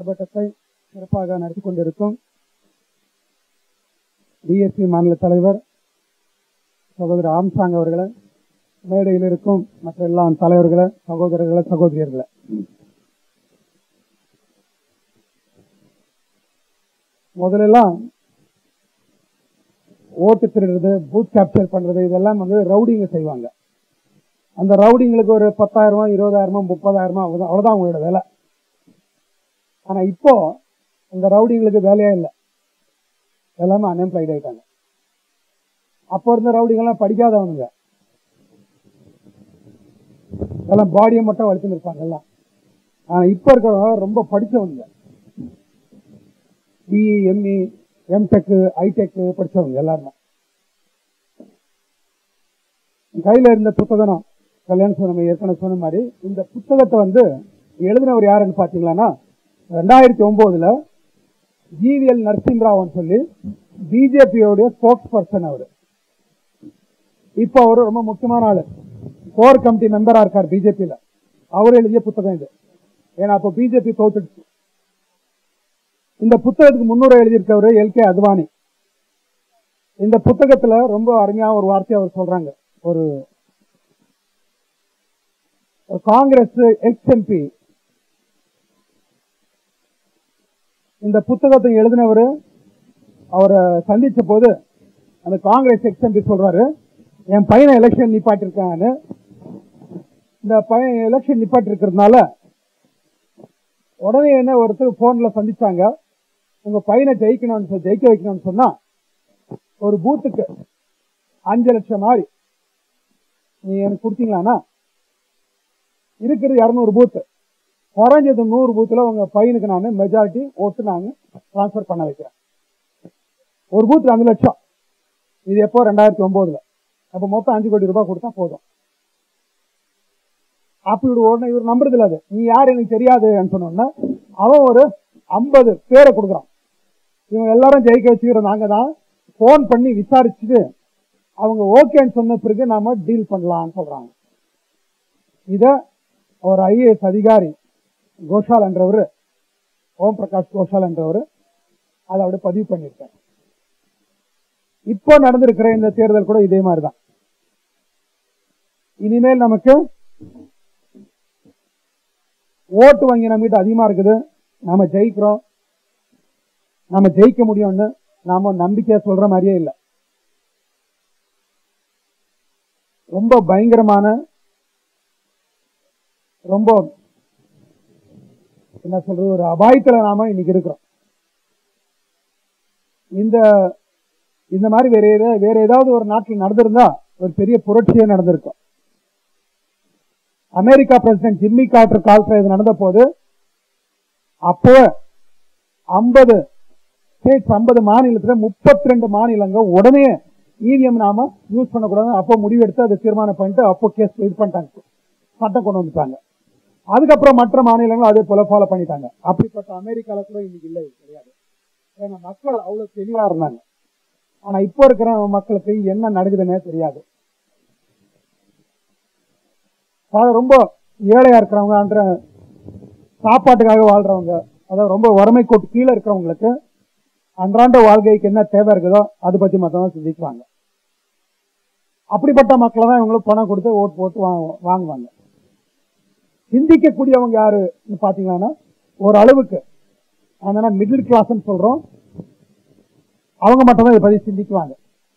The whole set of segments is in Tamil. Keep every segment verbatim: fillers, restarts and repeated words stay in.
ஆர்ப்பாட்டத்தை சிறப்பாக நடத்தி கொண்டிருக்கும் டிஎஸ்பி மாநில தலைவர் சகோதரர் ஆம்சாங் அவர்களை, மேடையில் இருக்கும் மற்ற எல்லா தலைவர்களை, சகோதரர்களை, சகோதரியர்களை, முதலெல்லாம் ஓட்டு திருடுறது, பூத் கேப்சர் பண்றது, இதெல்லாம் வந்து ரவுடிங்க செய்வாங்க. அந்த ரவுடிங்களுக்கு ஒரு பத்தாயிரமா இருபதாயிரமா முப்பதாயிரமா அவ்வளவுதான் அவங்களோட வேலை. ஆனா இப்போ இந்த ரவுடிங்களுக்கு வேலையா இல்லை, எல்லாமே அன்எம்ப்ளாய்ட் ஆயிட்டாங்க. அப்போ இருந்த ரவுடிங்கெல்லாம் படிக்காதவனுங்க, எல்லாம் பாடியை மட்டும் வளர்த்துன்னு இருப்பாங்க எல்லாம். ஆனா இப்ப இருக்கிறவங்க ரொம்ப படிச்சவங்க, பிஇ எம்இ எம்டெக் ஐடெக் படிச்சவங்க எல்லாருமே. கையில இருந்த புத்தகம் கல்யாணம் சொன்ன ஏற்கனவே சொன்ன மாதிரி இந்த புத்தகத்தை வந்து எழுதினவர் யாருன்னு பாத்தீங்கன்னா ரெண்டாயிரத்தி ஒன்பதுல ஜிவிஎல் நரசிம்மராவ் சொல்லி பிஜேபியோடைய ஸ்போக்ஸ் பர்சன். அவரு இப்போ அவரு ரொம்ப முக்கியமான ஆளு, கோர் கமிட்டி மெம்பரா இருக்கார் பிஜேபியில. அவர் எழுதிய புத்தகம் இது. ஏன்னா அப்போ பிஜேபி தோத்துடுச்சு. இந்த புத்தகத்துக்கு முன்னுரை எழுதியிருக்கவரு எல் கே அத்வானி. இந்த புத்தகத்துல ரொம்ப அருமையா ஒரு வார்த்தையை அவர் சொல்றாங்க. ஒரு காங்கிரஸ் எக்ஸ் எம்பி இந்த புத்தகத்தை எழுதினவரு அவரை சந்திச்ச போது அந்த காங்கிரஸ் எக்ஸ் எம்பி சொல்றாரு, என் பையனை எலெக்ஷன் நிப்பாட்டிருக்கான்னு. இந்த பையன் எலெக்ஷன் நிப்பாட்டி இருக்கிறதுனால உடனே என்ன ஒருத்தர் போன்ல சந்திச்சாங்க, உங்க பையனை ஜெயிக்கணும்னு ஜெயிக்க வைக்கணும்னு சொன்னா ஒரு பூத்துக்கு அஞ்சு லட்சம் மாதிரி நீ எனக்கு கொடுத்தீங்களானா, இருக்கிறது இருநூறு பூத்து, குறைஞ்சது நூறு பூத்துல உங்க பையனுக்கு நான் மெஜாரிட்டி ஓட்டு நாங்க டிரான்ஸ்பர் பண்ண வைக்கிறேன். ஒரு பூத்து அஞ்சு லட்சம். இது எப்போ ரெண்டாயிரத்தி ஒன்பதுல. அப்ப மொத்தம் அஞ்சு கோடி ரூபாய் கொடுத்தா போதும். அப்படி உடனே இவர் நம்புறது இல்ல. அது நீ யாரு எனக்கு தெரியாதுன்னு சொன்னோன்னா அவன் ஒரு ஐம்பது பேரை கொடுக்குறான். இவங்க எல்லாரும் ஜெயிக்க வச்சுக்கிற நாங்க தான் போன் பண்ணி விசாரிச்சுட்டு அவங்க ஓகேன்னு சொன்ன பிறகு நாம டீல் பண்ணலாம்னு சொல்றாங்க. இத ஒரு ஐஏஎஸ் அதிகாரி கோஷால் என்றவர், ஓம் பிரகாஷ் கோஷால் என்றவர் அதை அப்படி பதிவு பண்ணியிருக்காரு. இப்போ நடந்திருக்கிற இந்த தேர்தல் கூட இதே மாதிரிதான். இனிமேல் நமக்கு ஓட்டு வங்கி நம்மகிட்ட அதிகமா இருக்குது, நாம ஜெயிக்கிறோம், நாம ஜெயிக்க முடியும்னு நாம நம்பிக்கையா சொல்ற மாதிரியே இல்லை. ரொம்ப பயங்கரமான, ரொம்ப என்ன சொல்றது, ஒரு அபாயத்துல நாம இன்னைக்கு இருக்கிறோம். இந்த இந்த மாதிரி வேற வேற ஏதாவது ஒரு நாட்டில் நடந்திருந்தா ஒரு பெரிய புரட்சியே நடந்திருக்கும். அமெரிக்கா பிரசிடென்ட் ஜிம்மி கார்ட்டர் காலத்துல இது நடந்த போது அப்போ ஐம்பது ஸ்டேட்ஸ், ஐம்பது மாநிலத்துல முப்பத்தி ரெண்டு மாநிலங்கள் உடனே இவிஎம் நாம யூஸ் பண்ணக்கூடாது அப்போ முடிவெடுத்து அதை தீர்மானம் பண்ணிட்டு அப்போ கேஸ் இது பண்ணிட்டாங்க, சட்டம் கொண்டு வந்துட்டாங்க. அதுக்கப்புறம் மற்ற மாநிலங்களும் அதே போல ஃபாலோ பண்ணிட்டாங்க. அப்படிப்பட்ட அமெரிக்கால கூட இன்னைக்கு இல்லை, கிடையாது. ஏன்னா மக்கள் அவ்வளவு தெளிவா இருந்தாங்க. ஆனா இப்போ இருக்கிற மக்களுக்கு என்ன நடக்குதுன்னே தெரியாது. ரொம்ப ஏழையா இருக்கிறவங்க, சாப்பாட்டுக்காக வாழ்றவங்க, அதாவது ரொம்ப வறுமை கோட்டு கீழே இருக்கிறவங்களுக்கு அன்றாண்ட வாழ்க்கைக்கு என்ன தேவை இருக்குதோ அதை பத்தி மத்தவங்க சிந்திக்குவாங்க. அப்படிப்பட்ட மக்களை தான் இவங்களுக்கு பணம் கொடுத்து ஓட்டு போட்டு வாங்குவாங்க. சிந்திக்கக்கூடியவங்க யாரு பாத்தீங்கன்னா ஒரு அளவுக்கு அதனால மிடில் கிளாஸ் சொல்றோம், அவங்க மட்டும் தான் இதை பத்தி சிந்திக்குவாங்க.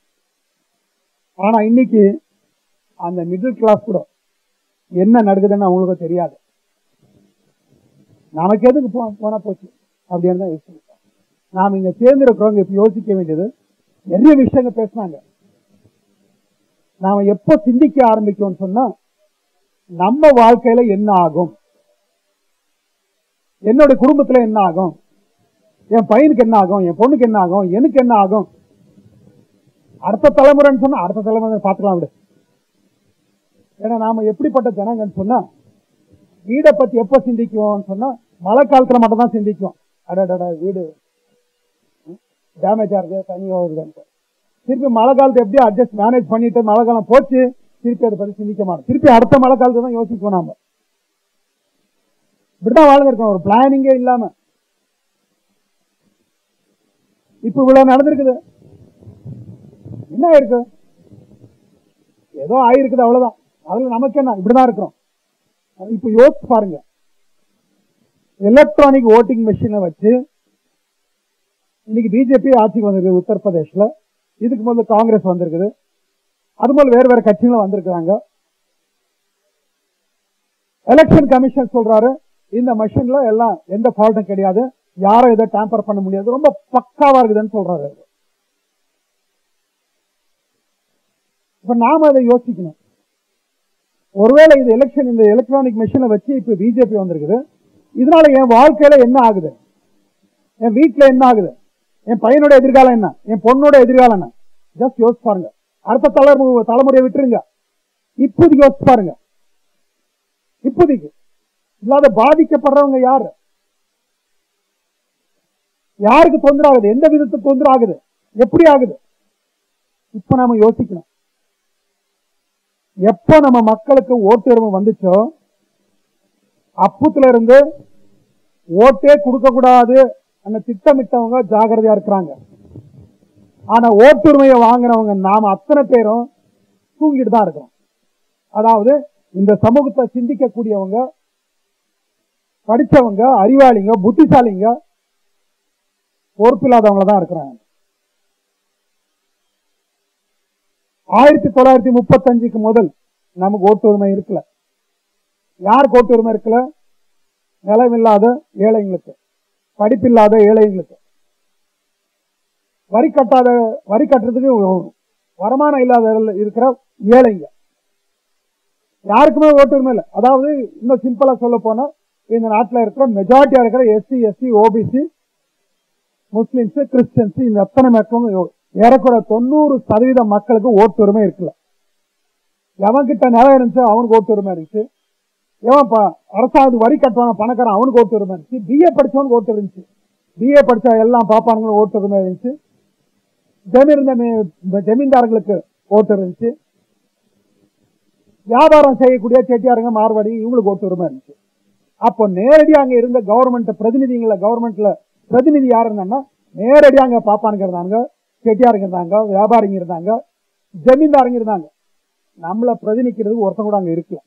ஆனா இன்னைக்கு அந்த மிடில் கிளாஸ் கூட என்ன நடக்குதுன்னு அவங்களுக்கு தெரியாது. நமக்கு எதுக்கு போனா போச்சு அப்படின்னு தான் யோசிச்சு. நாம இங்க தேர்ந்தெடுக்கிறவங்க இப்ப யோசிக்க வேண்டியது, நிறைய விஷயங்கள் பேசினாங்க. நாம எப்ப சிந்திக்க ஆரம்பிக்கோம்னு சொன்னா நம்ம வாழ்க்கையில என்ன ஆகும், என்னோட குடும்பத்துல என்ன ஆகும், என் பையனுக்கு என்ன ஆகும், என் பொண்ணுக்கு என்ன ஆகும், எனக்கு என்ன ஆகும், அடுத்த தலைமுறைன்னு சொன்னா அடுத்த தலைமுறை பார்த்துக்கலாம் விடு. ஏன்னா நாம எப்படிப்பட்ட ஜனங்கன்னு சொன்னா வீடை பத்தி எப்ப சிந்திக்குவோம் சொன்னா மழை காலத்துல மட்டும் தான் சிந்திக்கும். அடடா வீடு டேமேஜா இருக்கு, தனியா வருது. திருப்பி மழை காலத்தை எப்படி அட்ஜஸ்ட் மேனேஜ் பண்ணிட்டு மழை காலம் போச்சு திருப்பி அதை பத்தி சிந்திக்க மாட்டோம். திருப்பி அடுத்த மழை காலத்தை தான் யோசிப்போம். நாம இப்படிதான் வாழ்ந்துருக்கோம், ஒரு பிளானிங்கே இல்லாம. இப்ப இவ்வளவு நடந்திருக்குது. என்ன ஆயிருக்கு? ஏதோ ஆயிருக்குது, அவ்வளவுதான். அதுல நமக்கு என்ன, இப்படிதான் இருக்கிறோம். இப்ப யோசிச்சு பாருங்க, எலக்ட்ரானிக் ஓட்டிங் மெஷினை வச்சு இன்னைக்கு பிஜேபி ஆட்சிக்கு வந்திருக்கு உத்தரப்பிரதேஷ்ல. இதுக்கு முதல்ல காங்கிரஸ் வந்திருக்குது, அது போல வேறு வேற கட்சிகளும் வந்திருக்கிறாங்க. எலெக்ஷன் கமிஷன் சொல்றாரு இந்த மெஷின்ல எல்லாம் எந்த ஃபால்ட்டும் கிடையாது, யாரும் இதை டேம்பர் பண்ண முடியாது, ரொம்ப பக்காவா இருக்குதுன்னு சொல்றாரு. இப்ப நாம அதை யோசிக்கணும். ஒருவேளை இது எலெக்ஷன் இந்த எலக்ட்ரானிக் மெஷினை வச்சு இப்ப பிஜேபி வந்திருக்குது, இதனால என் வாழ்க்கையில என்ன ஆகுது, என் வீட்டுல என்ன ஆகுது, என் பையனோட எதிர்காலம் என்ன, என் பொண்ணோட எதிர்காலம் என்ன? ஜஸ்ட் யோசிச்சு பாருங்க. அடுத்த தலைமுறை தலைமுறையை விட்டுருங்க, இப்போதைக்கு யோசிச்சு பாருங்க. இப்போதைக்கு இல்லாத பாதிக்கப்படுறவங்க யாரு, யாருக்கு தொந்தரவு ஆகுது, எந்த விதத்துக்கு தொந்தரவு ஆகுது, எப்படி ஆகுது? இப்ப நாம யோசிக்கணும். எப்ப நம்ம மக்களுக்கு ஓட்டு உரிமை வந்துச்சோ அப்பத்துல இருந்து ஓட்டே கொடுக்க கூடாது அந்த திட்டமிட்டவங்க ஜாகிரதையா இருக்கிறாங்க. ஆனா ஓட்டுரிமையை வாங்கினவங்க நாம அத்தனை பேரும் தூங்கிட்டு தான் இருக்கிறோம். அதாவது இந்த சமூகத்தை சிந்திக்கக்கூடியவங்க, படிச்சவங்க, அறிவாளிங்க, புத்திசாலிங்க பொறுப்பில்லாதவங்க தான் இருக்கிறாங்க. ஆயிரத்தி தொள்ளாயிரத்தி முப்பத்தி அஞ்சுக்கு முதல் நமக்கு ஓட்டு உரிமை இருக்கல. யாருக்கு ஓட்டு உரிமை இருக்கல? நிலமில்லாத ஏழைங்களுக்கு, படிப்பில்லாத ஏழைங்களுக்கு, வரி கட்டாத வரி கட்டுறதுக்கு வருமானம் இல்லாத இருக்கிற ஏழைங்க, யாருக்குமே ஓட்டு உரிமை இல்லை. அதாவது இன்னும் சிம்பிளா சொல்ல போனா இந்த நாட்டில் இருக்கிற மெஜாரிட்டியா இருக்கிற SC SC OBC Muslims Christians இந்த எத்தனை மக்களும் ஏறக்குறைய தொண்ணூறு சதவீத மக்களுக்கு ஓட்டு உரிமை இருக்குல்ல. எவன்கிட்ட நிலம் இருந்துச்சு அவனுக்கு ஓட்டு உரிமை இருந்துச்சு, எவன் அரசாங்கம் வரி கட்டுவான பணக்காரன் அவனுக்கு ஓட்டு உரிமை இருந்துச்சு, பிஏ படிச்சவனுக்கு ஓட்டு இருந்துச்சு, பிஏ படிச்ச எல்லாம் பாப்பானுங்களும் ஓட்டு உரிமை இருந்துச்சு, ஜமீன் ஜமீன்தார்களுக்கு ஓட்டு இருந்துச்சு, வியாபாரம் செய்யக்கூடிய செட்டியாருங்க மார்வாடி இவங்களுக்கு ஓட்டு உரிமை இருந்துச்சு. அப்போ நேரடியாக அங்க இருந்த கவர்மெண்ட் பிரதிநிதிகளை கவர்மெண்ட்ல பிரதிநிதி யாரு இருந்தாங்கன்னா நேரடியாக அங்க பாப்பானுங்க இருந்தாங்க, செட்டியாருங்க இருந்தாங்க, வியாபாரிங்க இருந்தாங்க, ஜமீன்தாருங்க இருந்தாங்க. நம்மள பிரதிநிதிக்கிறதுக்கு ஒருத்தன் கூட அங்க இருக்கு.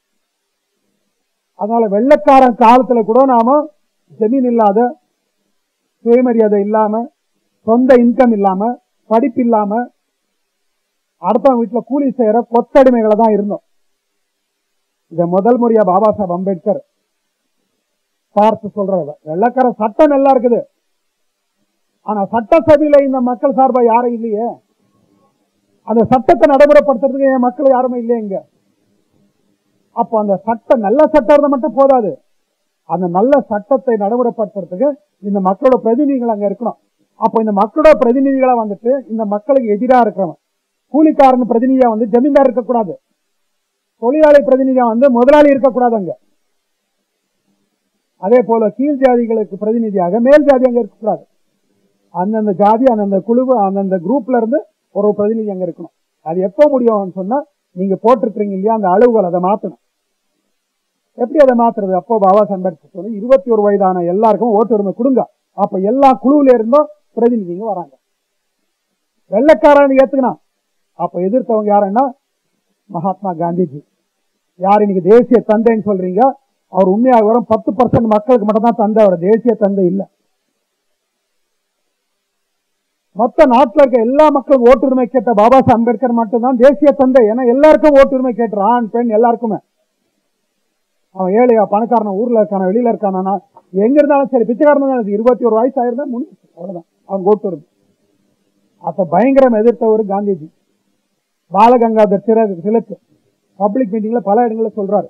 அதனால வெள்ளக்காரன் காலத்துல கூட நாம ஜமீன் இல்லாத, சுயமரியாதை இல்லாம, சொந்த இன்கம் இல்லாம, படிப்பு இல்லாம, அடுத்த வீட்டுல கூலி செய்யற கொத்தடிமைகளை தான் இருந்தோம். இத முதல் முறையா பாபா சாஹேப் அம்பேத்கர் பார்த்து சொல்றாரு. வெள்ளக்கார சட்டம் நல்லா இருக்குது, ஆனா சட்டசபையில இந்த மக்கள் சார்பா யாரும் இல்லையே, அந்த சட்டத்தை நடைமுறைப்படுத்துறதுக்கு என் மக்கள் யாருமே இல்லையே இங்க. அப்போ அந்த சட்டம் நல்ல சட்டம் இருந்தா மட்டும் போதாது, அந்த நல்ல சட்டத்தை நடைமுறைப்படுத்துறதுக்கு இந்த மக்களோட பிரதிநிதிகள் அங்க இருக்கணும். அப்போ இந்த மக்களோட பிரதிநிதிகளா வந்துட்டு இந்த மக்களுக்கு எதிராக இருக்கிறவன் கூலிக்காரன் பிரதிநிதியா வந்து ஜமீன்தார் இருக்கக்கூடாது, தொழிலாளி பிரதிநிதியா வந்து முதலாளி இருக்கக்கூடாது அங்க. அதே போல கீழ் ஜாதிகளுக்கு பிரதிநிதியாக மேல் ஜாதி அங்க இருக்கக்கூடாது. அந்தந்த ஜாதி அந்தந்த குழு அந்தந்த குரூப்ல இருந்து ஒரு பிரதிநிதி அங்க இருக்கணும். அது எப்போ முடியும்னு சொன்னா நீங்க போட்டிருக்கீங்க இல்லையா அந்த அளவுகள், அதை மாத்தணும். எப்படி அதை மாத்துறது? அப்போ பாபா சாஹேப் அம்பேத்கர் சொல்லி இருபத்தி ஒரு வயதான எல்லாருக்கும் ஓட்டு உரிமை கொடுங்க. அப்ப எல்லா குழுவில இருந்தும் பிரதிநிதிங்க வராங்க. வெள்ளக்காரன் ஏத்துக்கணும். அப்ப எதிர்த்தவங்க யாருன்னா மகாத்மா காந்திஜி. யார் இன்னைக்கு தேசிய தந்தைன்னு சொல்றீங்க, அவர் உண்மையாக வரும் பத்து பர்சன்ட் மக்களுக்கு மட்டும் தான் தந்தை, அவர் தேசிய தந்தை இல்ல. மொத்த நாட்டில் இருக்க எல்லா மக்களும் ஓட்டுரிமை கேட்ட பாபா சாஹேப் அம்பேத்கர் மட்டும்தான் தேசிய தந்தை. ஏன்னா எல்லாருக்கும் ஓட்டுரிமை கேட்டு, ஆண் பெண் எல்லாருக்குமே. அவன் ஏழையா பணக்காரன், ஊர்ல இருக்கான வெளியில இருக்கானா, எங்க இருந்தாலும் சரி, பிச்சைக்காரன் இருபத்தி ஒரு வயசு ஆயிருந்தா முடிஞ்சு, அவ்வளவுதான் அவன் ஓட்டுரிமை. அப்ப பயங்கரம் எதிர்த்தவர் காந்திஜி. பாலகங்காதர் திலக் பப்ளிக் மீட்டிங்ல பல இடங்கள்ல சொல்றாரு,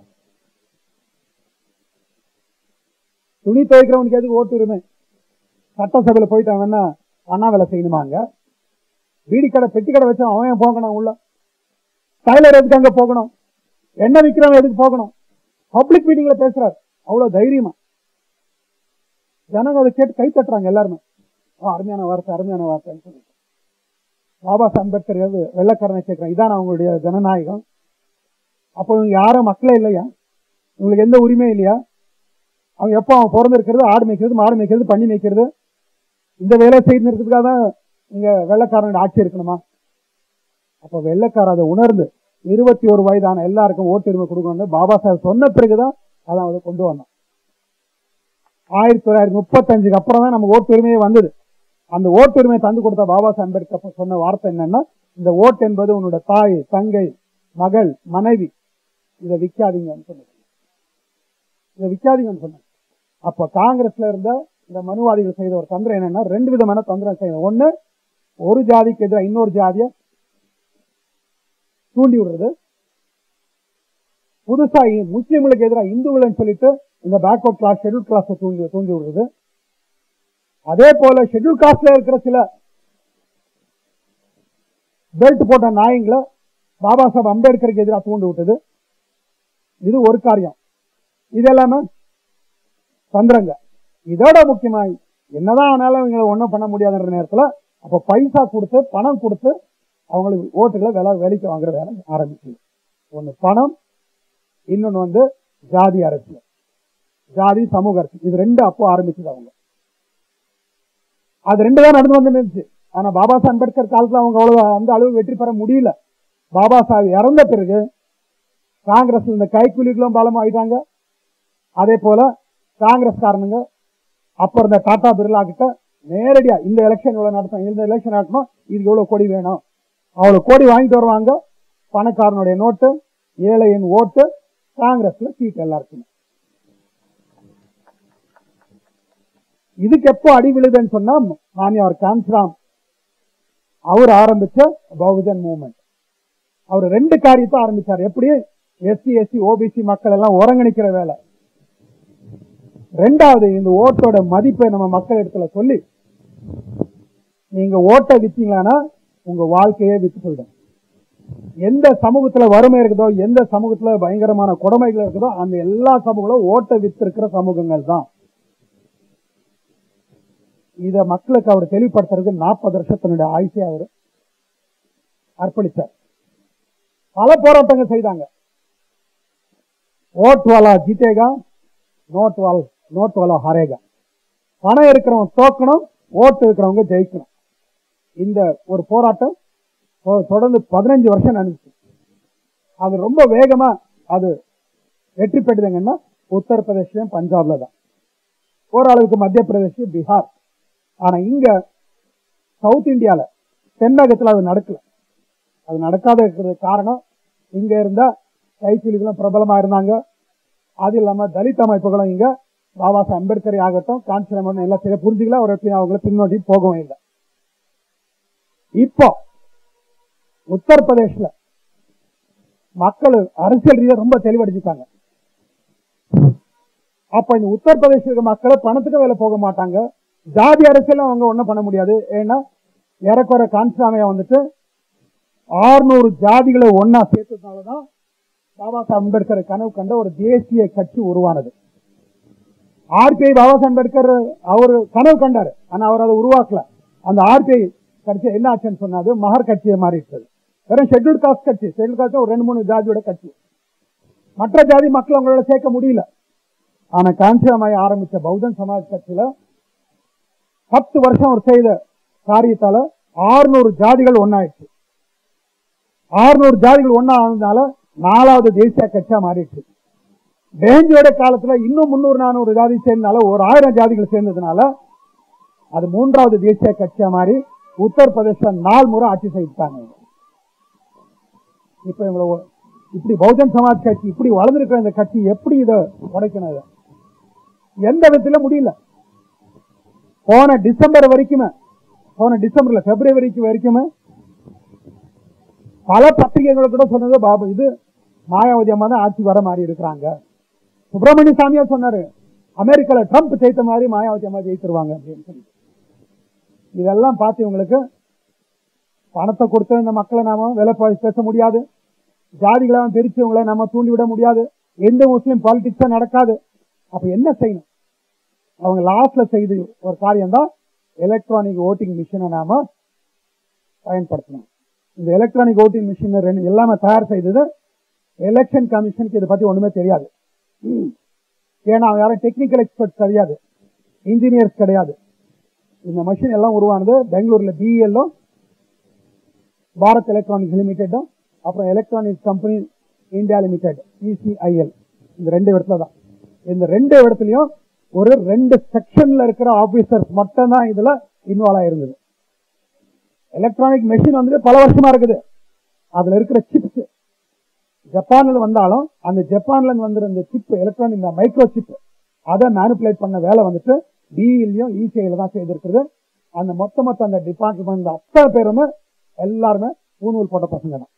துணி துவைக்கிறவனுக்கு எதுக்கு ஓட்டு உரிமை? சட்டசபையில போயிட்டு அவன் அண்ணா வேலை செய்யணுமாங்க? பீடி கடை பெட்டி கடை வச்சா அவன் போகணும் உள்ள, டைலர் எதுக்கு அங்க போகணும், எண்ணெய் விற்கிறவன் எதுக்கு போகணும்? பப்ளிக் மீட்டிங்ல பேசுறாரு அவ்வளவு தைரியமா. ஜனங்க அதை கேட்டு கை தட்டுறாங்க எல்லாருமே, அருமையான வார்த்தை அருமையான வார்த்தைன்னு சொல்லி. பாபா சாஹேப் அம்பேத்கர் வெள்ளக்காரனை கேட்கிறேன், இதான் அவங்களுடைய ஜனநாயகம். அப்போ இவங்க யாரும் மக்களே இல்லையா? இவங்களுக்கு எந்த உரிமையும் இல்லையா? அவங்க எப்போ அவன் பிறந்திருக்கிறது, ஆடு மேய்க்கிறது, மாடு மேய்க்கிறது, பண்ணி மேய்க்கிறது, இந்த வேலை செய்யறதுக்காக தான் இங்க வெள்ளைக்காரன் ஆட்சி இருக்கணுமா? அப்ப வெள்ளைக்கார அதை உணர்ந்து இருபத்தி ஒரு வயதான எல்லாருக்கும் ஓட்டுரிமை கொடுக்கணும் பாபா சாஹேப் சொன்ன பிறகுதான் அதை அதை கொண்டு வந்தோம். ஆயிரத்தி தொள்ளாயிரத்தி முப்பத்தி அஞ்சுக்கு அப்புறம் தான் நம்ம ஓட்டுரிமையே வந்தது. அந்த ஓட்டுரிமை தந்து கொடுத்த பாபா சாஹேப் அம்பேத்கர் சொன்ன வார்த்தை என்னன்னா, இந்த ஓட்டு என்பது உன்னோட தாய், தங்கை, மகள், மனைவி, இதை விற்காதீங்கன்னு சொன்ன இதை விற்காதீங்கன்னு சொன்ன அப்ப காங்கிரஸ்ல இருந்த இந்த மனுவாதிகள் செய்த ஒரு தந்திரம் என்னன்னா, ரெண்டு விதமான தந்திரம் செய்யணும். ஒண்ணு, ஒரு ஜாதிக்கு எதிராக இன்னொரு ஜாதியை தூண்டி விடுறது. புதுசா முஸ்லிம்களுக்கு எதிராக இந்துக்கள் சொல்லிட்டு இந்த பேக்வர்ட் கிளாஸ், ஷெட்யூல் கிளாஸ் தூண்டி தூண்டி விடுறது. அதே போல ஷெட்யூல் காஸ்ட்ல இருக்கிற சில பெல்ட் போட்ட நாயங்களை பாபா சாஹேப் அம்பேத்கருக்கு எதிராக தூண்டி விட்டது. இது ஒரு காரியம். இது எல்லாமே தந்திரங்க. இதோட முக்கியமா என்னதான் ஆனாலும் இவங்களை ஒன்றும் பண்ண முடியாதுன்ற நேரத்தில் அப்ப பைசா கொடுத்து பணம் கொடுத்து அவங்களுக்கு ஓட்டுகளை விலை வேலைக்கு வாங்குற வேலை ஆரம்பிச்சு. ஒண்ணு பணம், இன்னொன்னு வந்து ஜாதி அரசியல், ஜாதி சமூக அரசியல். இது ரெண்டு அப்போ ஆரம்பிச்சது அவங்க. அது ரெண்டு தான் நடந்து வந்துருந்துச்சு. ஆனா பாபா சாஹேப் அம்பேத்கர் காலத்துல அவங்க அவ்வளவு அந்த அளவு வெற்றி பெற முடியல. பாபா சாஹேப் இறந்த பிறகு காங்கிரஸ் இந்த கைக்கூலிகளும் பலமா ஆயிட்டாங்க. அதே போல காங்கிரஸ் காரணங்க அப்ப இருந்த டாடா பிர்லா கிட்ட நேரடியா இந்த எலெக்ஷன் இவ்வளவு நடத்தும், இந்த எலெக்ஷன் நடத்தணும், இதுக்கு எவ்வளவு கோடி வேணும், அவ்வளவு கோடி வாங்கிட்டு வருவாங்க. பணக்காரனுடைய நோட்டு, ஏழையின் ஓட்டு, காங்கிரஸ்ல சீட் எல்லாருக்குமே. இதுக்கு எப்போ அடி விழுதுன்னு சொன்னா, மானியார் கான்ஸ்ராம் அவர் ஆரம்பிச்ச பகுஜன் மூவ்மெண்ட். அவர் ரெண்டு காரியத்தை ஆரம்பிச்சார். எப்படி? எஸ்சி எஸ்சி ஓபிசி மக்கள் எல்லாம் ஒருங்கிணைக்கிற வேலை. ரெண்டாவது, இந்த ஓட்டோட மதிப்பை நம்ம மக்கள் இடத்துல சொல்லி, நீங்க ஓட்டை வித்தீங்களானா உங்க வாழ்க்கையே வித்து போயிடும். எந்த சமூகத்துல வறுமை இருக்குதோ, எந்த சமூகத்துல பயங்கரமான கொடுமைகள் இருக்குதோ, அந்த எல்லா சமூகங்களும் ஓட்டை வித்து இருக்கிற சமூகங்கள் தான். இத மக்களுக்கு அவர் தெளிவுபடுத்துறதுக்கு நாற்பது வருஷத்தினுடைய ஆயுசை அவர் அர்ப்பணிச்சார். பல போராட்டங்கள் செய்தாங்க. ஓட் வாலா ஜீத்தேகா, நோட் வால் நோட் வாலா ஹரேகா. பணம் இருக்கிறவங்க தோக்கணும், ஓட்டு இருக்கிறவங்க ஜெயிக்கணும். இந்த ஒரு போராட்டம் தொடர்ந்து பதினஞ்சு வருஷம் நடந்துச்சு. அது ரொம்ப வேகமா அது வெற்றி பெற்றதுங்கன்னா உத்தரப்பிரதேசம், பஞ்சாப்ல தான். ஓரளவுக்கு மத்திய பிரதேசம், பீகார். ஆனா இங்க சவுத் இந்தியால தென்னகத்துல அது நடக்கல. அது நடக்காத இருக்கிறது காரணம், இங்க இருந்த கைக்கூலிகளும் பிரபலமா இருந்தாங்க. அது இல்லாம தலித் அமைப்புகளும் இங்க பாபா சாஹேப் அம்பேத்கர் ஆகட்டும், காஞ்சிராமன் எல்லாம் சரியா புரிஞ்சுக்கல. ஒரு அவங்களை பின்னோட்டி போகவும் இல்லை. இப்போ உத்தரப்பிரதேசல மக்கள் அரசியல் ரீதியா ரொம்ப தெளிவடைஞ்சிட்டாங்க. அப்ப இந்த உத்தரப்பிரதேச மக்களை பணத்துக்கு வேலை போக மாட்டாங்க. ஜாதி அரசியல் அவங்க ஒன்றும் பண்ண முடியாது. ஏன்னா ஏறக்குறை கான்சிராமையா வந்துட்டு ஆறுநூறு ஜாதிகளை ஒன்னா சேர்த்ததுனாலதான் பாபா சாஹேப் அம்பேத்கர் கனவு கண்ட ஒரு தேசிய கட்சி உருவானது. ஆர்பிஐ பாபா சாஹேப் அம்பேத்கர் அவர் கனவு கண்டாரு, ஆனா அவர் அதை உருவாக்கல. அந்த ஆர்பிஐ கட்சி என்ன ஆச்சுன்னு சொன்னாது, மகர் கட்சியை மாறிட்டது. வெறும் ஷெட்யூல் காஸ்ட் கட்சி. ஷெட்யூல் காஸ்ட் ஒரு ரெண்டு மூணு ஜாதியோட கட்சி. மற்ற ஜாதி மக்கள் அவங்களோட சேர்க்க முடியல. ஆனா காஞ்சிராமாய் ஆரம்பிச்ச பகுஜன் சமாஜ் கட்சியில பத்து வருஷம் அவர் செய்த காரியத்தால ஆறுநூறு ஜாதிகள் ஒன்னாயிடுச்சு. ஆறுநூறு ஜாதிகள் ஒன்னா ஆனதுனால நாலாவது தேசிய கட்சியா மாறிடுச்சு. பேஞ்சியோட காலத்துல இன்னும் முன்னூறு நானூறு ஜாதி சேர்ந்தனால ஒரு ஆயிரம் ஜாதிகள் சேர்ந்ததுனால அது மூன்றாவது தேசிய கட்சியா மாறி உத்தரப்பிரதேச நாலு முறை ஆட்சி செய்தாங்க. இப்ப இவங்களை இப்படி பகுஜன் சமாஜ் கட்சி இப்படி வளர்ந்துருக்கிற இந்த கட்சி எப்படி இதை உடைக்கணும்? எந்த விதத்தில முடியல. போன டிசம்பர் வரைக்குமே, போன டிசம்பர்ல பிப்ரவரிக்கு வரைக்குமே பல பத்திரிகைகளை கூட சொன்னது, பாபு இது மாயாவதி அம்மா தான் ஆட்சி வர மாதிரி இருக்கிறாங்க. சுப்பிரமணிய சாமியா சொன்னாரு, அமெரிக்கால ட்ரம்ப் ஜெயித்த மாதிரி மாயாவதி அம்மா ஜெயிச்சிருவாங்க அப்படின்னு சொல்லி. இதெல்லாம் பார்த்து இவங்களுக்கு பணத்தை கொடுத்து இந்த மக்களை நாம விலை பேச முடியாது. ஜாதிகளை பிரிச்சு இவங்களை நம்ம தூண்டிவிட முடியாது. எந்த முஸ்லீம் பாலிடிக்ஸா நடக்காது. அப்ப என்ன செய்யணும்? அவங்க லாஸ்ட்ல செய்து ஒரு காரியம் தான் எலக்ட்ரானிக் ஓட்டிங் மிஷினை நாம பயன்படுத்தணும். இந்த எலக்ட்ரானிக் ஓட்டிங் மிஷின் எல்லாமே தயார் செய்தது எலெக்ஷன் கமிஷனுக்கு இதை பத்தி ஒண்ணுமே தெரியாது. ஏன்னா அவங்க யாரும் டெக்னிக்கல் எக்ஸ்பர்ட் கிடையாது, இன்ஜினியர்ஸ் கிடையாது. இந்த மெஷின் எல்லாம் உருவானது பெங்களூர்ல பிஇஎல்லும் பாரத் எலக்ட்ரானிக்ஸ் லிமிடெடும் அப்புறம் electronics company India limited ECIL இந்த ரெண்டு இடத்துல தான். இந்த ரெண்டு இடத்துலயும் ஒரு ரெண்டு செக்ஷன்ல இருக்கிற ஆபீசர்ஸ் மட்டும் தான் இதுல இன்வால்வ் ஆயிருந்தது. எலக்ட்ரானிக் மெஷின் வந்து பல வருஷமா இருக்குது. அதுல இருக்கிற சிப்ஸ் ஜப்பான்ல வந்தாலும் அந்த ஜப்பான்ல வந்திருந்த சிப் எலக்ட்ரானிக் மைக்ரோ சிப் அதை மேனிபுலேட் பண்ண வேலை வந்துட்டு பிஇலையும் இசிஐல தான் செய்திருக்கிறது. அந்த மொத்த மொத்த அந்த டிபார்ட்மெண்ட் அத்தனை பேருமே எல்லாருமே பூநூல் போட்ட பசங்க தான்.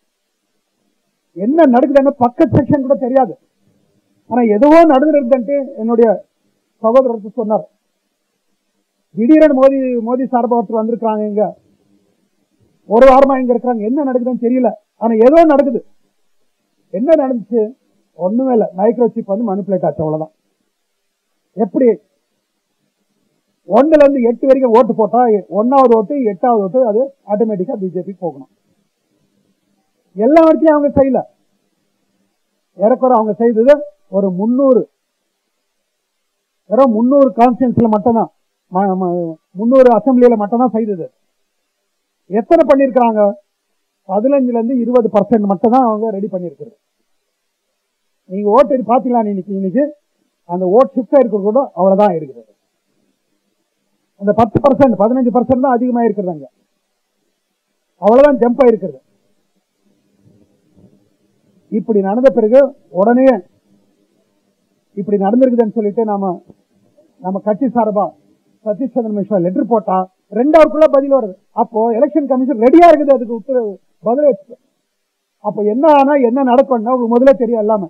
என்ன நடக்குதுன்னு பக்கத்து செக்ஷன் கூட தெரியாது. ஆனா எதுவோ நடந்துருக்குன்ட்டு என்னுடைய சகோதரர் சொன்னார். திடீரென மோடி மோடி சார்பா ஒருத்தர் வந்திருக்காங்க, இங்க ஒரு வாரமா இங்க இருக்கிறாங்க, என்ன நடக்குதுன்னு தெரியல. ஆனா ஏதோ நடக்குது. என்ன நடந்துச்சு? ஒண்ணுமே இல்ல, மைக்ரோ சிப் வந்து மனிபுலேட் ஆச்சு, அவ்வளவுதான். எப்படி ஒன்னுல இருந்து எட்டு வரைக்கும் ஓட்டு போட்டா ஒன்னாவது ஓட்டு எட்டாவது ஓட்டு அது ஆட்டோமேட்டிக்கா பிஜேபி போகணும். எல்லா இடத்தையும் அவங்க செய்யல. ஏறக்குறை அவங்க செய்தது ஒரு முன்னூறு வெறும் முன்னூறு கான்ஸ்டியன்ஸ்ல மட்டும்தான், முன்னூறு அசம்பிளியில மட்டும்தான் செய்தது. எத்தனை பண்ணிருக்கிறாங்க? பதினஞ்சுல இருந்து இருபது பர்சன்ட் மட்டும் தான் அவங்க ரெடி பண்ணிருக்கிறது. நீங்க ஓட்டு பாத்தீங்களா? இன்னைக்கு இன்னைக்கு அந்த ஓட் ஷிஃப்ட் இருக்கிறது கூட அவ்வளவுதான் இருக்கிறது. அந்த பத்து பர்சன்ட் பதினஞ்சு பர்சன்ட் தான் அதிகமா இருக்கிறாங்க, அவ்வளவுதான் ஜம்ப் ஆயிருக்கிறது. இப்படி நடந்த பிறகு உடனே இப்படி நடந்திருக்குதுன்னு சொல்லிட்டு நாம நம்ம கட்சி சார்பா சதீஷ் சந்திர மிஸ்ரா லெட்டர் போட்டா ரெண்டாவதுக்குள்ள பதில் வருது. அப்போ எலெக்ஷன் கமிஷன் ரெடியா இருக்குது அதுக்கு உத்தரவு பதில் வச்சு. அப்ப என்ன ஆனா என்ன நடக்கும்னா உங்களுக்கு முதல்ல தெரியும். எல்லாமே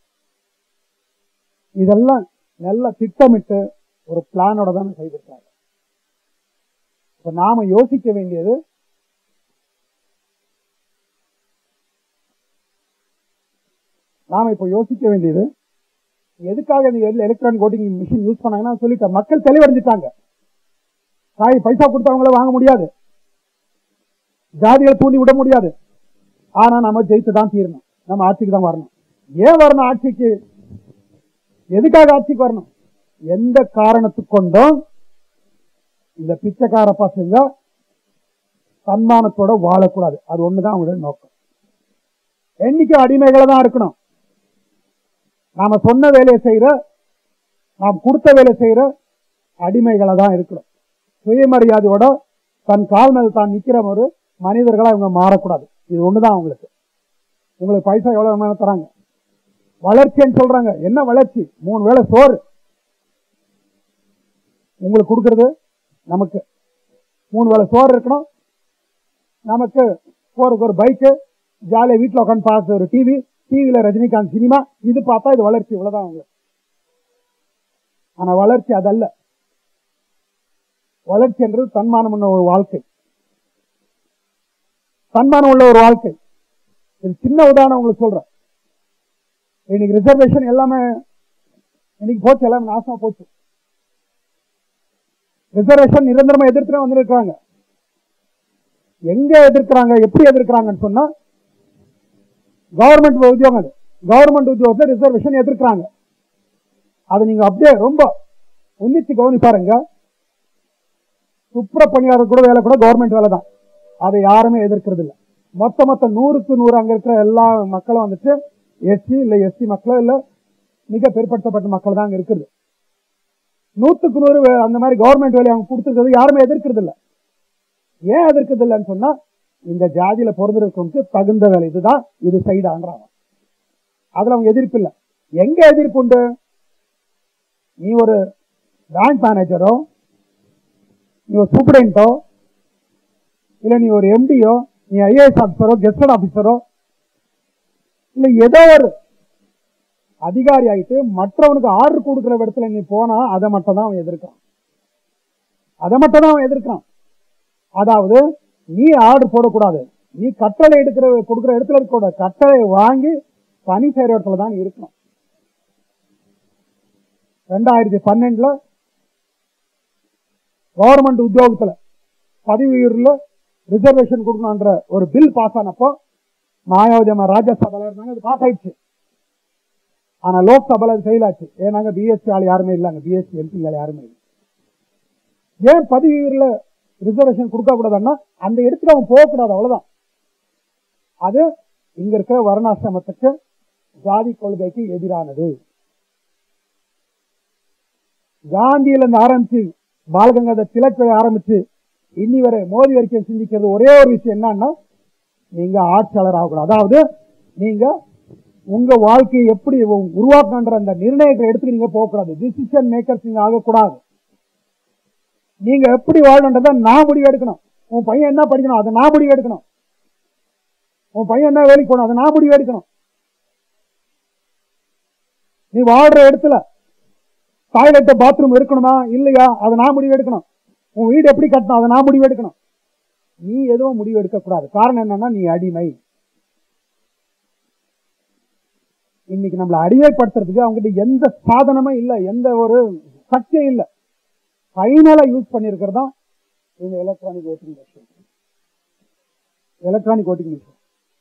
இதெல்லாம் நல்லா திட்டமிட்டு ஒரு பிளானோட தான் செய்திருக்காங்க. இப்ப நாம யோசிக்க வேண்டியது, நாம இப்ப யோசிக்க வேண்டியது எதுக்காக இந்த எலக்ட்ரானிக் ஓட்டிங் மிஷின் யூஸ் பண்ணாங்கன்னா சொல்லிட்டேன். மக்கள் தெளிவடைஞ்சிட்டாங்க. காய் பைசா கொடுத்தவங்கள வாங்க முடியாது, ஜாதிகளை தூண்டி விட முடியாது. ஆனா நம்ம ஜெயித்து தான் தீரணும், நம்ம ஆட்சிக்கு தான் வரணும். ஏன் வரணும் ஆட்சிக்கு? எதுக்காக ஆட்சிக்கு வரணும்? எந்த காரணத்துக்கு கொண்டும் இந்த பிச்சைக்கார பசங்க சன்மானத்தோட வாழக்கூடாது. அது ஒண்ணுதான் அவங்களோட நோக்கம். என்னைக்கு அடிமைகளை தான் இருக்கணும். நாம சொன்ன வேலையை செய்யற, நாம் கொடுத்த வேலை செய்யற அடிமைகளை தான் இருக்கணும். சுயமரியாதையோட தன் கால் மேல் தான் நிக்கிற ஒரு மனிதர்களா இவங்க மாறக்கூடாது. இது ஒண்ணுதான் அவங்களுக்கு. உங்களுக்கு பைசா எவ்வளவு வேணாலும் தராங்க, வளர்ச்சின்னு சொல்றாங்க. என்ன வளர்ச்சி? மூணு வேளை சோறு உங்களுக்கு கொடுக்கறது. நமக்கு மூணு வேளை சோறு இருக்கணும், நமக்கு போறதுக்கு ஒரு பைக்கு, ஜாலியா வீட்டுல உட்காந்து பார்த்து ஒரு டிவி, டிவியில ரஜினிகாந்த் சினிமா, இது பார்த்தா இது வளர்ச்சி. இவ்வளவுதான் அவங்களுக்கு. ஆனா வளர்ச்சி அதல்ல. வளர்ச்சி என்றது தன்மானம் உள்ள ஒரு வாழ்க்கை, தன்மானம் உள்ள ஒரு வாழ்க்கை. இது சின்ன உதாரணம் உங்களுக்கு சொல்றேன். இன்னைக்கு ரிசர்வேஷன் எல்லாமே இன்னைக்கு போச்சு, எல்லாமே நாசமா போச்சு. ரிசர்வேஷன் நிரந்தரமா எதிர்த்து வந்திருக்காங்க. எங்க எதிர்க்கிறாங்க, எப்படி எதிர்க்கிறாங்கன்னு சொன்னா, கவர்மெண்ட் உத்தியோகம், அது கவர்மெண்ட் உத்தியோகத்தை ரிசர்வேஷன் எதிர்க்கிறாங்க. அதை நீங்க அப்படியே ரொம்ப உன்னிச்சு கவனி பாருங்க. துப்புர பணியாளர் கூட வேலை கூட கவர்மெண்ட் வேலை தான். அதை யாருமே எதிர்க்கிறது இல்லை. மொத்த மொத்த நூறுக்கு நூறு அங்க இருக்கிற எல்லா மக்களும் வந்துட்டு எஸ்சி இல்ல எஸ்சி மக்களோ இல்ல மிக பிற்படுத்தப்பட்ட மக்கள் தான் அங்க இருக்குது. நூத்துக்கு நூறு அந்த மாதிரி கவர்மெண்ட் வேலையை அவங்க கொடுத்துருக்கிறது யாருமே எதிர்க்கிறது இல்லை. ஏன் எதிர்க்கிறது இல்லைன்னு சொன்னா, இந்த ஜாதியில பிறந்திருக்கவங்களுக்கு தகுந்த வேலை இதுதான், இது சைடான்றாங்க. அதுல அவங்க எதிர்ப்பு இல்லை. எங்க எதிர்ப்பு உண்டு? நீ ஒரு பேங்க் மேனேஜரோ, நீ ஒரு சூப்பரண்டோ, இல்ல நீ ஒரு எம்டியோ, நீ ஐஏஎஸ் ஆபீசரோ, கெஸ்டட் ஆபீசரோ, இல்ல ஏதோ ஒரு அதிகாரி ஆயிட்டு மற்றவனுக்கு ஆர்டர் கொடுக்கிற இடத்துல நீ போனா அதை மட்டும் தான் அவன் எதிர்க்கான். அதை மட்டும் தான் அவன் எதிர்க்கான். அதாவது நீ ஆர்டர் போடக்கூடாது, நீ கட்டளை எடுக்கிற கொடுக்கிற இடத்துல இருக்க, கட்டளை வாங்கி பணி செய்யற இடத்துல தான் இருக்கணும். ரெண்டாயிரத்தி பன்னெண்டுல கவர்மெண்ட் உத்தியோகத்துல பதவி உயர்வுல ரிசர்வேஷன் கொடுக்கணும்ன்ற ஒரு பில் பாஸ் ஆனப்போ மாயாவதி அம்மா ராஜ்யசபால இருந்தாங்க, அது பாஸ் ஆயிடுச்சு. ஆனா லோக்சபால அது ஃபெயில் ஆச்சு. ஏன்னாங்க பிஎஸ்சி ஆள் யாருமே இல்லைங்க, பிஎஸ்சி எம்பி யாருமே இல்லை. ஏன் பதவியில் ரிசர்வேஷன் கொடுக்க கூடாதுன்னா அந்த இடத்துக்கு அவன் போகக்கூடாது, அவ்வளவுதான். அது இங்க இருக்கிற வர்ணாசிரமத்துக்கு ஜாதி கொள்கைக்கு எதிரானது. காந்தியில இருந்து ஆரம்பிச்சு பாலகங்காதர் திலக் ஆரம்பிச்சு இன்னி வரை மோடி வரைக்கும் சிந்திக்கிறது ஒரே ஒரு விஷயம் என்னன்னா, நீங்க ஆட்சியாளர் ஆகக்கூடாது. அதாவது நீங்க உங்க வாழ்க்கையை எப்படி உருவாக்குன்ற அந்த நிர்ணயத்தை எடுத்துக்கு நீங்க போகக்கூடாது. டிசிஷன் மேக்கர்ஸ் நீங்க ஆகக்கூடாது. நீங்க எப்படி வாழணுன்றத நான் முடிவு எடுக்கணும். உன் பையன் என்ன படிக்கணும் அதை நான் முடிவு எடுக்கணும். உன் பையன் என்ன வேலைக்கு போகணும் அதை நான் முடிவு எடுக்கணும். நீ வாழ்ற இடத்துல டாய்லெட் பாத்ரூம் இருக்கணுமா இல்லையா அதை நான் முடிவு எடுக்கணும். உன் வீடு எப்படி கட்டணும் அதை நான் முடிவு எடுக்கணும். நீ எதுவும் முடிவு எடுக்க கூடாது. காரணம் என்னன்னா நீ அடிமை. இன்னைக்கு நம்மளை அடிமைப்படுத்துறதுக்கு அவங்ககிட்ட எந்த சாதனமும் இல்லை, எந்த ஒரு சக்தியும் இல்லை. ஃபைனலா யூஸ் பண்ணிருக்கிறதா இந்த electronic voting machine. Electronic voting machine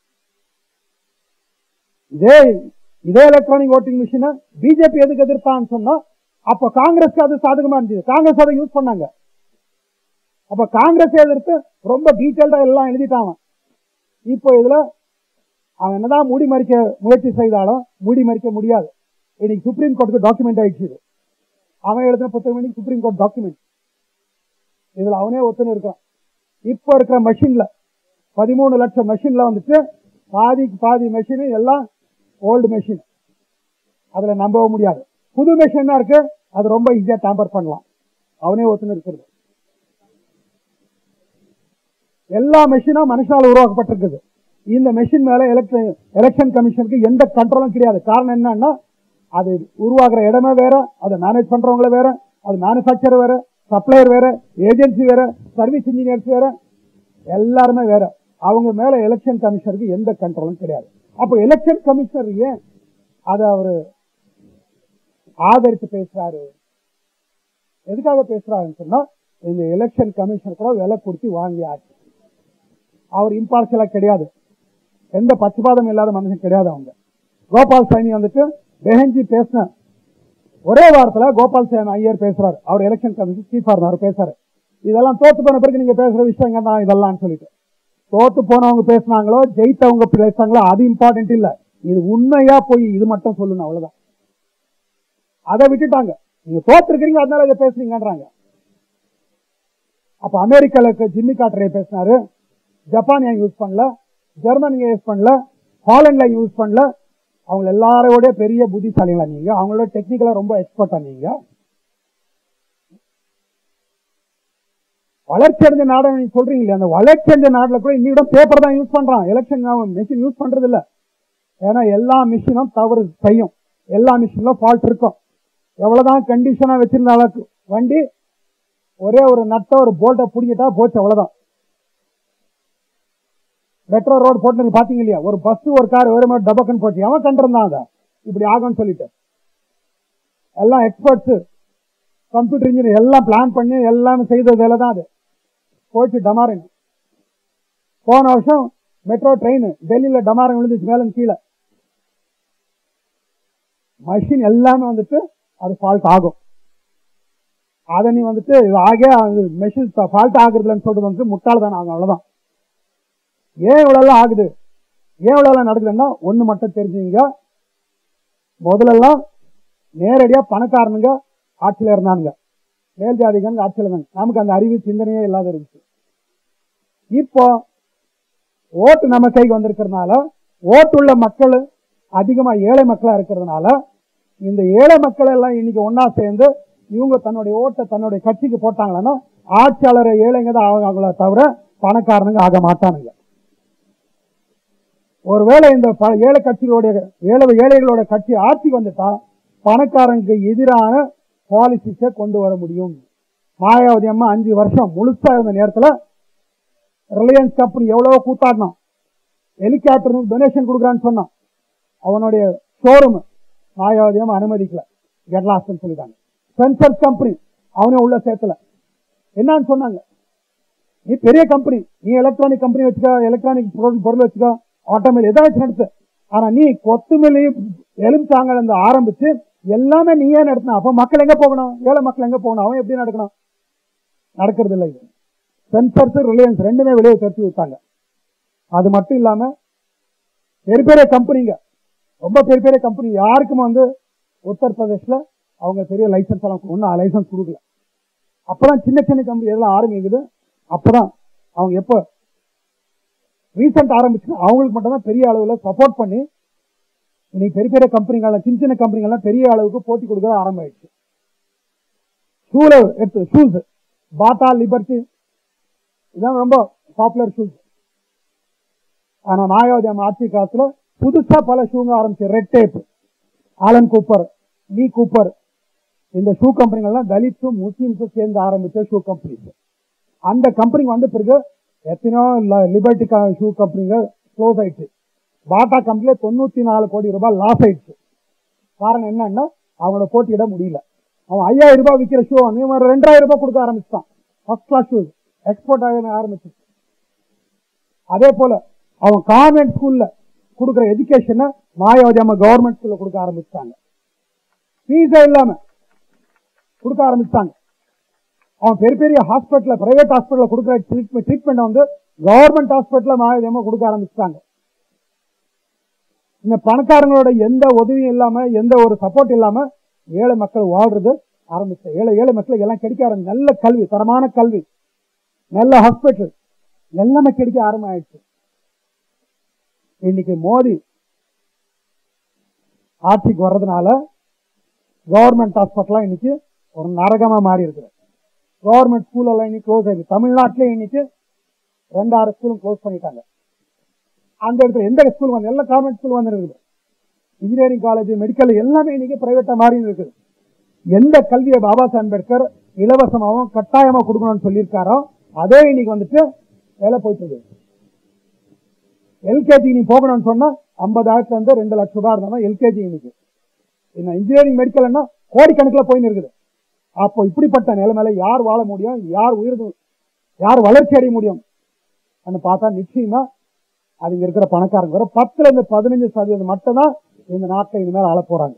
இதே இதே எலக்ட்ரானிக் ஓட்டிங் மிஷினை பிஜேபி எதுக்கு எதிர்த்தான்னு சொன்னா, அப்ப காங்கிரஸ்க்கு அது சாதகமா இருந்துச்சு. காங்கிரஸ் அதை யூஸ் பண்ணாங்க. அப்ப காங்கிரஸ் எதிர்த்து ரொம்ப டீட்டெயில்டா எல்லாம் எழுதிட்டாங்க. இப்போ இதுல அவன் என்னதான் மூடி மறிக்க முயற்சி செய்தாலும் மூடி மறிக்க முடியாது. இன்னைக்கு சுப்ரீம் கோர்ட்டுக்கு டாக்குமெண்ட் ஆயிடுச்சு. அவன் எழுதின புத்தகம் இன்னைக்கு சுப்ரீம் கோர்ட் டாக்குமெண்ட். இதுல அவனே ஒத்துன்னு இருக்கான். இப்ப இருக்கிற மெஷின்ல பதிமூணு லட்சம் மெஷின்ல வந்துட்டு பாதிக்கு பாதி மெஷின் எல்லாம் ஓல்டு மெஷின். அதுல நம்பவும் முடியாது. புது மெஷின் இருக்கு, அது ரொம்ப ஈஸியா டேம்பர் பண்ணலாம். அவனே ஒத்துன்னு இருக்கிறது. எல்லா மெஷினும் மனுஷனால உருவாக்கப்பட்டிருக்குது. இந்த மெஷின் மேல எலெக்ஷன் கமிஷனுக்கு எந்த கண்ட்ரோலும் கிடையாது. காரணம் என்னன்னா, அது உருவாக்குற இடமே வேற, அதை மேனேஜ் பண்றவங்கள வேற, அது மேனுபேக்சர் வேற, சப்ளையர் வேற, ஏஜென்சி வேற, சர்வீஸ் இன்ஜினியர்ஸ் வேற, எல்லாருமே வேற. அவங்க மேல எலெக்ஷன் கமிஷனருக்கு எந்த கண்ட்ரோலும் கிடையாது. அப்போ எலெக்ஷன் கமிஷனர் ஏன் அதை அவரு ஆதரித்து பேசுறாரு? எதுக்காக பேசுறாருன்னு சொன்னா, இந்த எலெக்ஷன் கமிஷனர் கூட விலை கொடுத்து வாங்கி ஆச்சு. அவர் இம்பார்ஷியலா கிடையாது, எந்த பட்சபாதம் இல்லாத மனுஷன் கிடையாது. அவங்க கோபால் சாமி வந்துட்டு பெஹன்ஜி பேசின ஒரே வாரத்துல கோபால் சாமி ஐயர் பேசுறாரு. அவர் எலெக்ஷன் கமிஷன் சீஃபா இருந்தார், பேசுறாரு. இதெல்லாம் தோத்து போன பிறகு நீங்க பேசுற விஷயங்க தான் இதெல்லாம் சொல்லிட்டு. தோத்து போனவங்க பேசினாங்களோ ஜெயித்தவங்க பேசுறாங்களோ அது இம்பார்ட்டன்ட் இல்ல. இது உண்மையா போய் இது மட்டும் சொல்லணும், அவ்வளவுதான். அதை விட்டுட்டாங்க. நீங்க தோத்து இருக்கிறீங்க அதனால இதை பேசுறீங்கன்றாங்க. அப்ப அமெரிக்கால ஜிம்மி கார்ட்டர் பேசினாரு, ஜப்பான் ஏன் யூஸ் பண்ணல, ஜெர்மன் யூஸ் பண்ணல, ஹாலண்ட்ல யூஸ் பண்ணல. அவங்க எல்லாரோட பெரிய புத்திசாலிகளா நீங்க, அவங்களோட டெக்னிக்கலா ரொம்ப எக்ஸ்பர்ட்டா நீங்க. வளர்ச்சி அடைஞ்ச நாடு நீங்க சொல்றீங்க இல்லையா, அந்த வளர்ச்சி அடைஞ்ச நாடுல கூட இன்னைக்கு பேப்பர் தான் யூஸ் பண்றான். எலெக்ஷன் மிஷின் யூஸ் பண்றது இல்ல. ஏன்னா எல்லா மிஷினும் தவறு செய்யும், எல்லா மிஷின்ல ஃபால்ட் இருக்கும். எவ்வளவுதான் கண்டிஷனா வச்சிருந்தாலும் வண்டி ஒரே ஒரு நட்ட ஒரு போல்ட்டை பிடிக்கிட்டா போச்சு, அவ்வளவுதான். மெட்ரோ ரோடு போட்டு பாத்தீங்க இல்லையா, ஒரு பஸ் ஒரு கார் வேற மாதிரி டபக்குன்னு போச்சு. அவன் கண்டிருந்தான் அதை இப்படி ஆகும்னு சொல்லிட்டு. எல்லாம் எக்ஸ்பர்ட்ஸ், கம்ப்யூட்டர் இன்ஜினியர் எல்லாம் பிளான் பண்ணி எல்லாமே செய்ததுல தான் அது போச்சு டமாரன். போன வருஷம் மெட்ரோ ட்ரெயின் டெல்லியில டமாரன் விழுந்துச்சு மேலும் கீழே. மஷின் எல்லாமே வந்துட்டு அது ஃபால்ட் ஆகும். அதை நீ வந்துட்டு ஆக மெஷின் ஃபால்ட் ஆகுறதுலன்னு சொல்றது வந்து முட்டாள் தானே ஆகும், அவ்வளவுதான். ஏன் இவ்வளவு ஆகுது, ஏன் இவ்வளவு நடக்குதுன்னா ஒண்ணு மட்டும் தெரிஞ்சுங்க. முதலெல்லாம் நேரடியா பணக்காரனுங்க ஆட்சியில இருந்தானுங்க, மேல் ஜாதிகள் ஆட்சியில இருந்தாங்க. நமக்கு அந்த அறிவு சிந்தனையே இல்லாத இருந்துச்சு. இப்போ ஓட்டு நம்ம கைக்கு வந்திருக்கிறதுனால, ஓட்டுள்ள மக்கள் அதிகமா ஏழை மக்களா இருக்கிறதுனால, இந்த ஏழை மக்கள் எல்லாம் இன்னைக்கு ஒன்னா சேர்ந்து இவங்க தன்னுடைய ஓட்டை தன்னுடைய கட்சிக்கு போட்டாங்கன்னா ஆட்சியாளர் ஏழைங்க தான் ஆகாங்களே தவிர பணக்காரனுங்க ஆக மாட்டானுங்க. ஒருவேளை இந்த ஏழை கட்சிகளுடைய ஏழை ஏழைகளோட கட்சி ஆட்சி வந்துட்டா பணக்காரனுக்கு எதிரான பாலிசிஸை கொண்டு வர முடியும். மாயாவதி அம்மா அஞ்சு வருஷம் முழுசா இருந்த நேரத்துல ரிலையன்ஸ் கம்பெனி எவ்வளவோ கூத்தாடணும், ஹெலிகாப்டர் டொனேஷன் கொடுக்குறான்னு சொன்னான். அவனுடைய ஷோரூம் மாயாவதி அம்மா அனுமதிக்கல, கெட்லாஸ்ட் சொல்லிட்டாங்க. சென்சர் கம்பெனி அவனே உள்ள சேர்த்துல. என்னன்னு சொன்னாங்க, நீ பெரிய கம்பெனி, நீ எலக்ட்ரானிக் கம்பெனி வச்சுக்கோ, எலக்ட்ரானிக் பொருள் வச்சுக்கோ, ஆட்டோமொபைல் ஏதாச்சும் நடத்து. ஆனா நீ கொத்துமல்லி எலுமிச்சாங்கல இருந்து ஆரம்பிச்சு எல்லாமே நீயே நடத்தின. அப்ப மக்கள் எங்க போகணும், ஏழை மக்கள் எங்க போகணும், அவன் எப்படி நடக்கணும்? நடக்கிறது இல்லை. இது ஸ்பென்சர்ஸ் ரிலையன்ஸ் ரெண்டுமே வெளியே தட்டி விட்டாங்க. அது மட்டும் இல்லாம பெரிய பெரிய கம்பெனிங்க, ரொம்ப பெரிய பெரிய கம்பெனி யாருக்கும் வந்து உத்தரப்பிரதேஷ்ல அவங்க பெரிய லைசன்ஸ் எல்லாம் ஒன்றும் லைசன்ஸ் கொடுக்கல. அப்பதான் சின்ன சின்ன கம்பெனி எல்லாம் ஆரம்பிக்குது. அப்பதான் அவங்க எப்போ ரீசெண்ட் ஆரம்பிச்சு அவங்களுக்கு மட்டும் தான் பெரிய அளவில் சப்போர்ட் பண்ணி இன்னைக்கு பெரிய பெரிய கம்பெனிகள் சின்ன சின்ன கம்பெனிகள்லாம் பெரிய அளவுக்கு போட்டி கொடுக்க ஆரம்பிச்சு. ஷூல எடுத்து ஷூஸ் பாட்டா லிபர்ட்டி இதான் ரொம்ப பாப்புலர் ஷூஸ். ஆனா மாயாவதி அம்மா ஆட்சி காலத்துல புதுசா பல ஷூங்க ஆரம்பிச்சு. Red tape, Allen Cooper, Lee Cooper, இந்த ஷூ கம்பெனிகள்லாம் தலித்தும் முஸ்லீம்ஸும் சேர்ந்து ஆரம்பிச்ச ஷூ கம்பெனிஸ். அந்த கம்பெனி வந்த பிறகு எத்தனையோ லிபர்ட்டி ஷூ கம்பெனிங்க க்ளோஸ் ஆயிடுச்சு. பாட்டா கம்பெனில தொண்ணூத்தி நாலு கோடி ரூபாய் லாஸ் ஆயிடுச்சு. காரணம் என்னன்னா அவங்கள போட்டியிட முடியல. அவன் ஐயாயிரம் ரூபாய் விற்கிற ஷூ வந்து ரெண்டாயிரம் ரூபாய் கொடுக்க ஆரம்பிச்சுட்டான். ஃபர்ஸ்ட் கிளாஸ் ஷூ எக்ஸ்போர்ட் ஆக ஆரம்பிச்சு. அதே போல அவன் கான்வென்ட் ஸ்கூல்ல கொடுக்குற எஜுகேஷனை மாயாவதி அம்மா கவர்மெண்ட் ஸ்கூல்ல கொடுக்க ஆரம்பிச்சிட்டாங்க. ஃபீஸே இல்லாம கொடுக்க ஆரம்பிச்சிட்டாங்க. அவன் பெரிய பெரிய ஹாஸ்பிட்டல பிரைவேட் ஹாஸ்பிட்டல கொடுக்குற ட்ரீட்மெண்ட் வந்து கவர்மெண்ட் ஹாஸ்பிட்டல மாயாவதி அம்மா கொடுக்க ஆரம்பிச்சிட்டாங்க. இந்த பணக்காரங்களோட எந்த உதவியும் இல்லாம எந்த ஒரு சப்போர்ட் இல்லாம ஏழை மக்கள் வாழ்றது ஆரம்பிச்ச. ஏழை ஏழை மக்களுக்கு எல்லாம் கிடைக்க ஆரம்பிச்சு. நல்ல கல்வி, தரமான கல்வி, நல்ல ஹாஸ்பிட்டல் எல்லாமே கிடைக்க ஆரம்பிச்சு. இன்னைக்கு மோடி ஆட்சிக்கு வர்றதுனால கவர்மெண்ட் ஹாஸ்பிட்டலாம் இன்னைக்கு ஒரு நரகமா மாறி இருக்குது. கவர்மெண்ட் ஸ்கூல் எல்லாம் இன்னைக்கு க்ளோஸ் ஆயிருக்கு. தமிழ்நாட்டிலே இன்னைக்கு ரெண்டாயிரம் ஸ்கூலும் க்ளோஸ் பண்ணிட்டாங்க. அந்த இடத்துல எந்த ஸ்கூல் வந்து எல்லாம் கவர்மெண்ட் ஸ்கூல் வந்து இருக்குது. இன்ஜினியரிங் காலேஜ், மெடிக்கல் எல்லாமே இன்னைக்கு பிரைவேட்டா மாறி இருக்குது. எந்த கல்வியை பாபா சாஹேப் அம்பேத்கர் இலவசமாகவும் கட்டாயமா கொடுக்கணும்னு சொல்லியிருக்காரோ அதே இன்னைக்கு வந்துட்டு வேலை போயிட்டு இருக்கு. எல்கேஜி நீ போகணும்னு சொன்னா ஐம்பதாயிரத்துல இருந்து ரெண்டு லட்சம் ரூபாய் இருந்தாலும் எல்கேஜி இன்னைக்கு. இன்ஜினியரிங் மெடிக்கல்னா கோடிக்கணக்கில் போயின்னு இருக்குது. அப்போ இப்படிப்பட்ட நிலைமையில யார் வாழ முடியும், யார் உயிர் யார் வளர்ச்சி அடைய முடியும் பார்த்தா நிச்சயமா அது இங்க இருக்கிற பணக்காரங்க வர பத்துல இருந்து பதினஞ்சு சதவீதம் மட்டும்தான் இந்த நாட்டை இனிமேல் ஆள போறாங்க.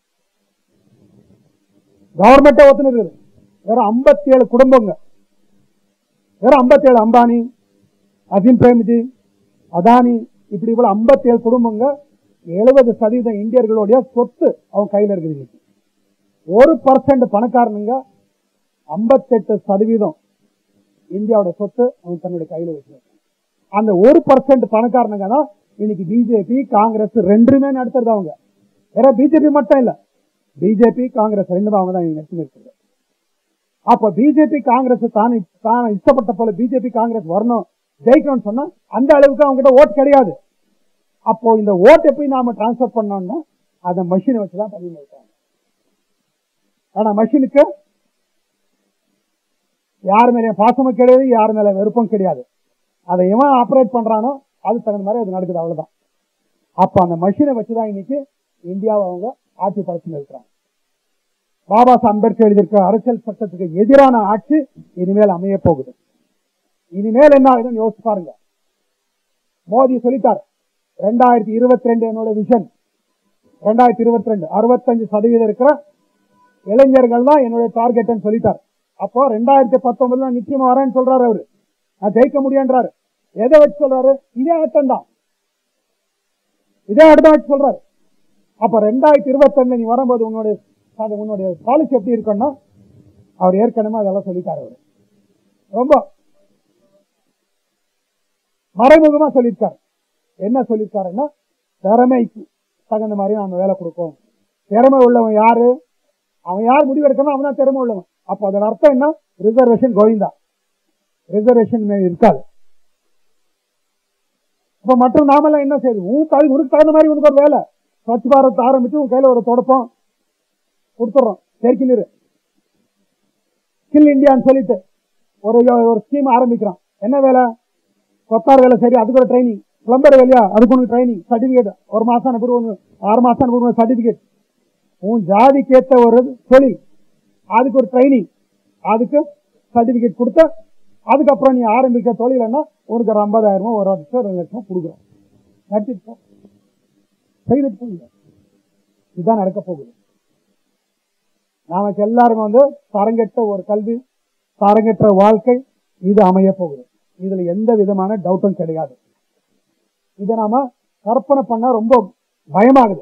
கவர்மெண்டே ஒத்துன்னு இருக்குது. வேற ஐம்பத்தி ஏழு குடும்பங்க, வேற ஐம்பத்தி ஏழு அம்பானி, அசிம் பிரேம்ஜி, அதானி, இப்படி போல ஐம்பத்தி ஏழு குடும்பங்க. எழுபது சதவீதம் இந்தியர்களுடைய சொத்து அவங்க கையில இருக்குது. ஒரு பர்சன்ட் பணக்காரனுங்க ஐம்பத்தி எட்டு சதவீதம் இந்தியாவோட சொத்து அவங்க தன்னுடைய கையில வச்சிருக்காங்க. அந்த ஒரு பர்சன்ட் பணக்காரனுங்க தான் இன்னைக்கு பிஜேபி காங்கிரஸ் ரெண்டுமே நடத்துறது. அவங்க வேற பிஜேபி மட்டும் இல்ல, பிஜேபி காங்கிரஸ் ரெண்டு அவங்க தான் நடத்தி இருக்கிறது. அப்ப பிஜேபி காங்கிரஸ் தான் தான் இஷ்டப்பட்ட போல பிஜேபி காங்கிரஸ் வரணும் ஜெயிக்கணும்னு சொன்னா அந்த அளவுக்கு அவங்க கிட்ட ஓட்டு கிடையாது. அப்போ இந்த ஓட்டை போய் நாம டிரான்ஸ்பர் பண்ணோம்னா அதை மஷினை வச்சுதான் பண்ணி வைக்கிறாங்க. ஆனா மஷினுக்கு யார் மேல பாசமும் கிடையாது, யார் மேல விருப்பம் கிடையாது. அதை எவன் ஆப்ரேட் பண்றானோ அது தகுந்த மாதிரி அது நடக்குது, அவ்வளவுதான். அப்ப அந்த மஷினை வச்சுதான் இன்னைக்கு இந்தியாவை அவங்க ஆட்சி படைச்சு இருக்கிறாங்க. பாபா சாஹேப் அம்பேத்கர் எழுதியிருக்க அரசியல் சட்டத்துக்கு எதிரான ஆட்சி இனிமேல் அமைய போகுது. இனிமேல் என்ன ஆகுதுன்னு யோசிச்சு பாருங்க. மோடி சொல்லிட்டார் ரெண்டாயிரத்தி இருபத்தி ரெண்டு என்னோட விஷன், ரெண்டாயிரத்தி இருபத்தி ரெண்டு அறுபத்தஞ்சு சதவீதம் இருக்கிற இளைஞர்கள் தான் என்னுடைய டார்கெட் சொல்லிட்டார். அப்போ ரெண்டாயிரத்தி பத்தொன்பதுல நிச்சயமா வரேன்னு சொல்றாரு. அவரு நான் ஜெயிக்க முடியுன்றாரு. எதை வச்சு சொல்றாரு? இதே ஆட்டம் தான், இதே ஆட்டம் வச்சு சொல்றாரு. அப்ப ரெண்டாயிரத்தி இருபத்தி ரெண்டுல நீ வரும்போது உன்னுடைய உன்னுடைய பாலிசி எப்படி இருக்குன்னா அவர் ஏற்கனவே அதெல்லாம் சொல்லிட்டாரு. அவரு ரொம்ப மறைமுகமா சொல்லியிருக்காரு. என்ன சொல்லியிருக்காருன்னா திறமைக்கு தகுந்த மாதிரி நாம வேலை கொடுப்போம். திறமை உள்ளவன் யாரு, அவன் யார் முடிவு எடுக்கணும் அவன் தான் திறமை உள்ளவன். அப்ப அதோட அர்த்தம் என்ன? ரிசர்வேஷன் கோவிந்தா, ரிசர்வேஷன் இருக்காது. இப்ப மற்றும் நாமெல்லாம் என்ன செய்யுது? உனக்கு உனக்கு தகுந்த மாதிரி உனக்கு ஒரு வேலை, ஸ்வச் பாரத் ஆரம்பிச்சு உன் கையில ஒரு தொடப்பம் கொடுத்துறோம். சேர்க்கிலிரு ஸ்கில் இந்தியான்னு சொல்லிட்டு ஒரு ஒரு ஸ்கீம் ஆரம்பிக்கிறான். என்ன வேலை? கொத்தார் வேலை, சரி அதுக்கு ஒரு ட்ரைனிங். பிளம்பர் வேலையா, அதுக்கு ஒன்று ட்ரைனிங், சர்டிபிகேட். ஒரு மாசம் அனுப்புறது, ஆறு மாசம் அனுப்புறது சர்டிபிகேட். உன் ஜாதிக்கு ஏற்ற ஒரு தொழில், அதுக்கு ஒரு ட்ரைனிங், அதுக்கு சர்டிபிகேட் கொடுத்த அதுக்கப்புறம் நீ ஆரம்பிக்க தொழில்னா உனக்கு ஒரு ஐம்பதாயிரமோ ஒரு லட்சம் ரெண்டு லட்சம் கொடுக்குறோம். இதுதான் நடக்க போகுது. நமக்கு எல்லாருக்கும் வந்து தரங்கெட்ட ஒரு கல்வி, தரங்கற்ற வாழ்க்கை இது அமைய போகுது. இதுல எந்த விதமான டவுட்டும் கிடையாது. இதை நாம கற்பனை பண்ண ரொம்ப பயமாகுது.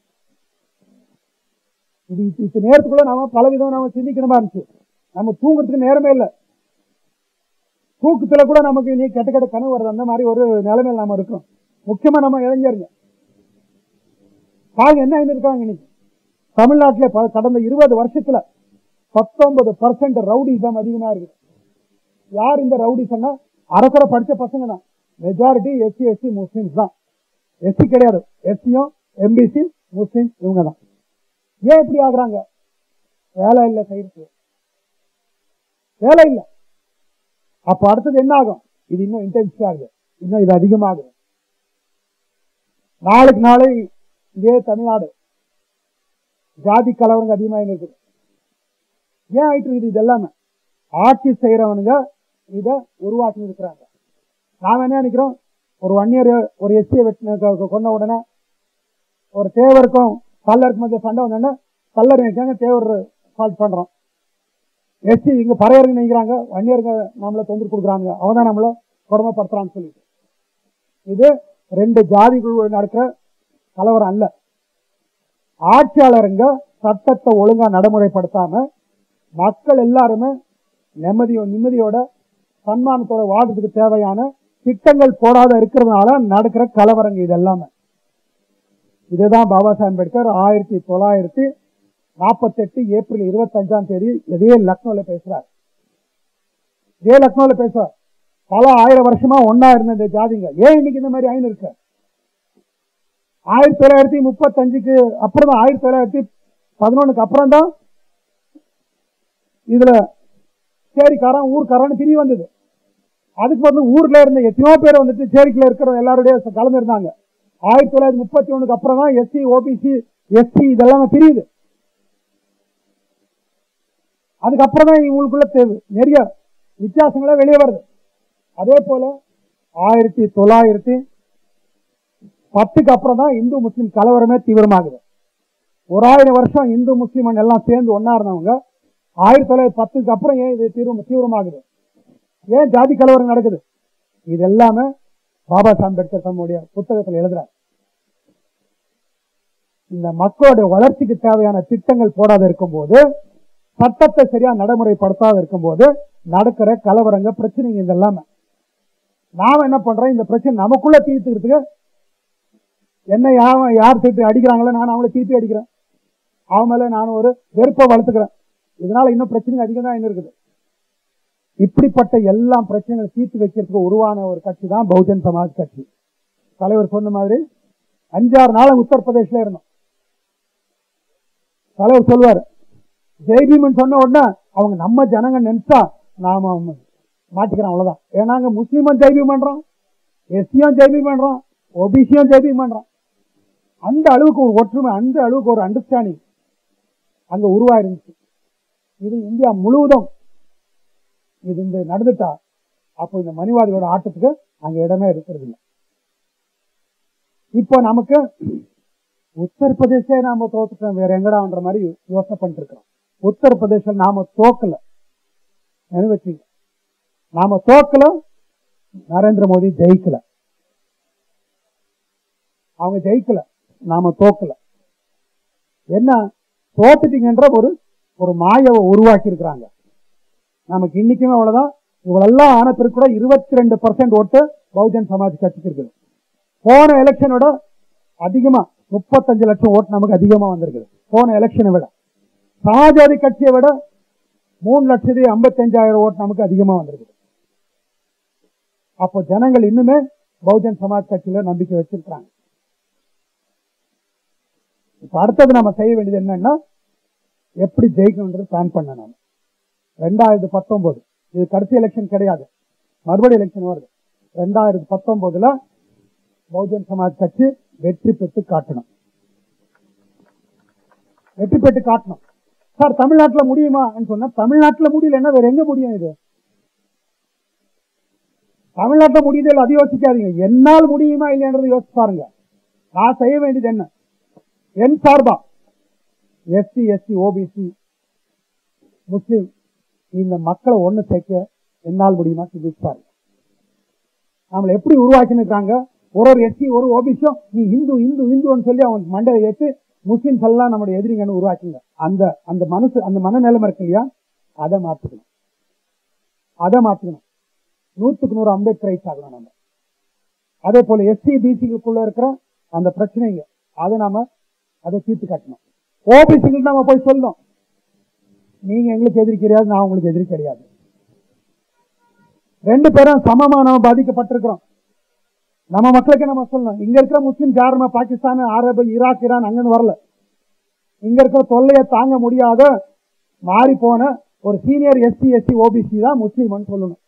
இது இப்ப நேரத்துக்குள்ள நாம பலவிதம் நாம சிந்திக்கணுமா இருந்துச்சு. நம்ம தூங்குறதுக்கு நேரமே இல்லை. தூக்கத்துல கூட நமக்கு நீ கெட்ட கெட்ட கனவு வருது. அந்த மாதிரி ஒரு நிலைமையில் நாம இருக்கோம். முக்கியமா நம்ம இளைஞருங்க பாருங்க என்ன இருக்காங்க இன்னைக்கு தமிழ்நாட்டில் கடந்த இருபது வருஷத்துல பத்தொன்பது பர்சன்ட் ரவுடிசம் அதிகமா இருக்கு. யார் இந்த ரவுடிசம்னா அரசரை படிச்ச பசங்க தான். மெஜாரிட்டி எஸ்சி எஸ்சி முஸ்லிம்ஸ் தான். எஸ்சி கிடையாது, எஸ்சியும் எம்பிசி முஸ்லிம் இவங்க தான். ஏன் இப்படி ஆகுறாங்க? வேலை இல்லை, செய்யறது வேலை இல்லை. அப்ப அடுத்தது என்ன ஆகும்? இது இன்னும் இன்டென்சிட்டி ஆகுது, இன்னும் இது அதிகமாகுது. நாளுக்கு நாளை இதே தமிழ்நாடு ஜாதி கலவரங்க அதிகமாக இருக்குது. ஏன் ஆயிட்டு இருக்குது? இது எல்லாமே ஆட்சி செய்யறவனுங்க இத உருவாக்கி இருக்கிறாங்க. நாம என்ன நினைக்கிறோம்? ஒரு ஒன் இயர் ஒரு எஸ்சியை வெட்டின கொண்ட உடனே ஒரு தேவருக்கும் பல்லருக்கும் மத்திய சண்டை வந்தோடனே பல்லர் நினைக்கிறாங்க, தேவர் ஃபால்ட் பண்றோம். எஸ்சி இங்க பறையருக்கு நினைக்கிறாங்க, வன்னியருங்க நம்மள தொந்தரவு கொடுக்குறாங்க, அவன் தான் நம்மள கொடுமைப்படுத்துறான்னு சொல்லிட்டு. இது ரெண்டு ஜாதிக்குள் நடக்கிற கலவரம் அல்ல. ஆட்சியாளருங்க சட்டத்தை ஒழுங்கா நடைமுறைப்படுத்தாம மக்கள் எல்லாருமே நிம்மதியோ நிம்மதியோட சன்மானத்தோட வாழ்றதுக்கு தேவையான திட்டங்கள் போடாத இருக்கிறதுனால நடக்கிற கலவரங்க இது எல்லாமே. இதுதான் பாபா சாஹேப் அம்பேத்கர் ஆயிரத்தி தொள்ளாயிரத்தி நாற்பத்தி எட்டு ஏப்ரல் இருபத்தி அஞ்சாம் தேதி இதே லக்னோல பேசுறார். இதே லக்னோல பேசுறார். பல ஆயிரம் வருஷமா ஒன்னா இருந்த இந்த ஜாதிங்க ஏன் இன்னைக்கு இந்த மாதிரி ஆயின்னு இருக்கு? ஆயிரத்தி தொள்ளாயிரத்தி முப்பத்தி அஞ்சுக்கு அப்புறம் தான், ஆயிரத்தி தொள்ளாயிரத்தி பதினொன்னுக்கு அப்புறம் தான் இதுல சேரிக்காரன் ஊர்க்காரன் பிரிவு வந்தது. அதுக்கு வந்து ஊர்ல இருந்த எத்தனையோ பேர் வந்துட்டு சேரிக்குள்ள இருக்கிற எல்லாருடைய கலந்து இருந்தாங்க. ஆயிரத்தி தொள்ளாயிரத்தி முப்பத்தி ஒண்ணுக்கு அப்புறம் தான் எஸ்சி ஓபிசி எஸ்சி இதெல்லாம் பிரியுது. அதுக்கப்புறம் தான் இவங்களுக்குள்ள தேவை நிறைய வித்தியாசங்களா வெளியே வருது. அதே போல ஆயிரத்தி தொள்ளாயிரத்தி பத்துக்கு அப்புறம் தான் இந்து முஸ்லிம் கலவரமே தீவிரமாகுது. ஒரு ஆயிரம் வருஷம் இந்து முஸ்லிம் எல்லாம் சேர்ந்து ஒன்னா இருந்தவங்க ஆயிரத்தி தொள்ளாயிரத்தி பத்துக்கு அப்புறம் ஏன் இது தீவிரம் தீவிரமாகுது? ஏன் ஜாதி கலவரம் நடக்குது? இது எல்லாமே பாபா சாஹேப் அம்பேத்கர் தம்முடைய புத்தகத்தில் எழுதுறார். இந்த மக்களுடைய வளர்ச்சிக்கு தேவையான திட்டங்கள் போடாத இருக்கும் போது, சட்டத்தை சரியா நடைமுறைப்படுத்தாத இருக்கும் போது நடக்கிற கலவரங்க பிரச்சனைங்க இது எல்லாமே. நாம என்ன பண்றோம்? இந்த பிரச்சனை நமக்குள்ள தீர்த்துக்கிறதுக்கு என்ன யார் யார் திருப்பி அடிக்கிறாங்களோ நான் அவங்கள திருப்பி அடிக்கிறேன், அவன் மேல நான் ஒரு வெறுப்பை வளர்த்துக்கிறேன். இதனால இன்னும் பிரச்சனை அதிகம் தான் இருக்குது. இப்படிப்பட்ட எல்லா பிரச்சனைகளை தீர்த்து வைக்கிறதுக்கு உருவான ஒரு கட்சி தான் பகுஜன் சமாஜ் கட்சி. தலைவர் சொன்ன மாதிரி அஞ்சாறு நாள் உத்தரப்பிரதேசில இருந்தோம். தலைவர் சொல்வார், ஜெய்பீம் சொன்ன உடனே அவங்க நம்ம ஜனங்க நினைச்சா நாம மாட்டிக்கிறோம், அவ்வளவுதான். ஏன்னா அங்க முஸ்லீமும் ஜெய்பீம் பண்றோம், எஸ்சியும் ஜெய்பீம் பண்றோம், ஓபிசியும் ஜெய்பீம் பண்றோம். அந்த அளவுக்கு ஒரு ஒற்றுமை, அந்த அளவுக்கு ஒரு அண்டர்ஸ்டாண்டிங் அங்க உருவாயிருந்துச்சு. இது இந்தியா முழுவதும் இது இந்த நடந்துட்டா அப்போ இந்த மணிவாதியோட ஆட்டத்துக்கு அங்க இடமே இருக்கிறது இல்லை. இப்போ நமக்கு உத்தரப்பிரதேச நாம தோத்துட்டோம், வேற எங்கடான்ற மாதிரி யோசனை பண்ணிட்டு இருக்கிறோம். உத்தரப்பிரதேசம் நாம தோக்கல, நினைவச்சிங்க, நாம தோக்கல, நரேந்திர மோடி ஜெயிக்கல, அவங்க ஜெயிக்கல, நாம தோக்கல. என்ன தோத்துட்டீங்கன்ற ஒரு ஒரு மாயவை உருவாக்கி இருக்கிறாங்க. நமக்கு இன்னைக்குமே அவ்வளவுதான். இவ்வளெல்லாம் ஆன பிறகு கூட இருபத்தி ரெண்டு பர்சன்ட் ஓட்டு பகுஜன் சமாஜ் கட்சிக்கு இருக்குது. போன எலெக்ஷனோட அதிகமா முப்பத்தஞ்சு லட்சம் ஓட்டு நமக்கு அதிகமா வந்திருக்குது போன எலெக்ஷனை விட. சமாஜ்வாதி கட்சியை விட மூணு லட்சத்தி ஐம்பத்தி அஞ்சாயிரம் ஓட்டு நமக்கு அதிகமா வந்திருக்குது. அப்போ ஜனங்கள் இன்னுமே பகுஜன் சமாஜ் கட்சியில நம்பிக்கை வச்சிருக்காங்க. இப்ப அடுத்தது நம்ம செய்ய வேண்டியது என்னன்னா, எப்படி ஜெயிக்கணும்ன்றது பிளான் பண்ண. நாம ரெண்டாயிரத்தி பத்தொன்பது இது கடைசி எலெக்ஷன் கிடையாது, மறுபடியும் எலெக்ஷன் வருது. ரெண்டாயிரத்தி பத்தொன்பதுல பகுஜன் சமாஜ் கட்சி வெற்றி பெற்று காட்டணும், வெற்றி பெற்று காட்டணும். சார் தமிழ்நாட்டில் முடியுமா சொன்னா, தமிழ்நாட்டில் முடியலன்னா வேற எங்க முடியும்? இது தமிழ்நாட்டில் முடியுது இல்லை, அது யோசிக்காதீங்க. என்னால் முடியுமா இல்லையான்றது யோசிச்சு பாருங்க. நான் செய்ய வேண்டியது என்ன? என் சார்பா எஸ்சி எஸ்சி ஓபிசி முஸ்லிம் இந்த மக்களை ஒண்ணு சேர்க்க என்னால் முடியுமா சிந்திப்பாரு. நம்மளை எப்படி உருவாக்கினுக்காங்க, ஒரு ஒரு எஸ்சி ஒரு ஓபிசியும் நீ இந்து இந்து இந்துன்னு சொல்லி அவன் மண்டையை ஏற்று முஸ்லிம்ஸ் எல்லாம் நம்முடைய எதிரிங்கன்னு உருவாக்குங்க. அந்த அந்த மனசு அந்த மனநிலைமை இருக்கு இல்லையா, அதை மாற்றிக்கணும். அதை மாற்றிக்கணும். நூற்றுக்கு நூறு அம்பேத்கரைஸ் ஆகணும் நம்ம. அதே போல எஸ்சி பிசிக்குள்ள இருக்கிற அந்த பிரச்சனைங்க அதை நாம அதை தீர்த்து காட்டணும். ஓபிசிக்கு நம்ம போய் சொல்லணும், நீங்க எங்களுக்கு எதிரி கிடையாது, நான் உங்களுக்கு எதிரி கிடையாது. ரெண்டு பேரும் சமமா நம்ம பாதிக்கப்பட்டிருக்கிறோம். நம்ம மக்களுக்கு நம்ம சொல்லணும், இங்க இருக்கிற முஸ்லிம் யாருமே பாகிஸ்தான் அரபு ஈராக் ஈரான் அங்கன்னு வரல. இங்க இருக்கிற தொல்லையை தாங்க முடியாத மாறி போன ஒரு சீனியர் எஸ்சி எஸ்சி ஓபிசி தான் முஸ்லீம் சொல்லணும்.